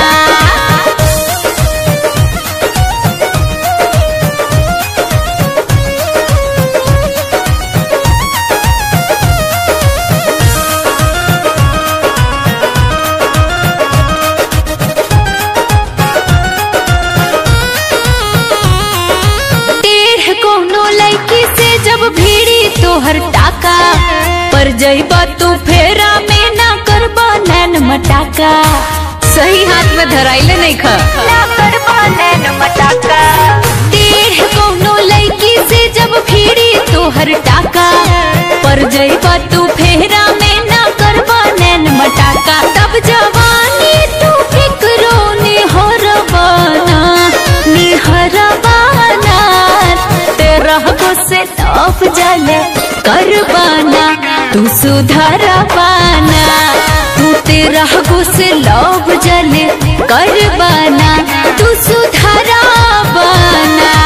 जब भीड़ी तोहर टाका पर जइबा तू फेरा में ना करबा नैन मटाका। सही हाथ में धराइले नहीं खा ना करबा नैन मटाका। टेढ़ कोनो लड़की से जब भीड़ी तोहर टाका पर जइबा तू फेरा में ना करबा नैन मटाका। तब जवानी तू फिक्रो निहरबाना, निहरबाना। तेरा गुस्से लौफ जले करबाना, तू सुधरबाना। तू तेरा गुस्से लौफ जले करबाना, तू सुधरबाना।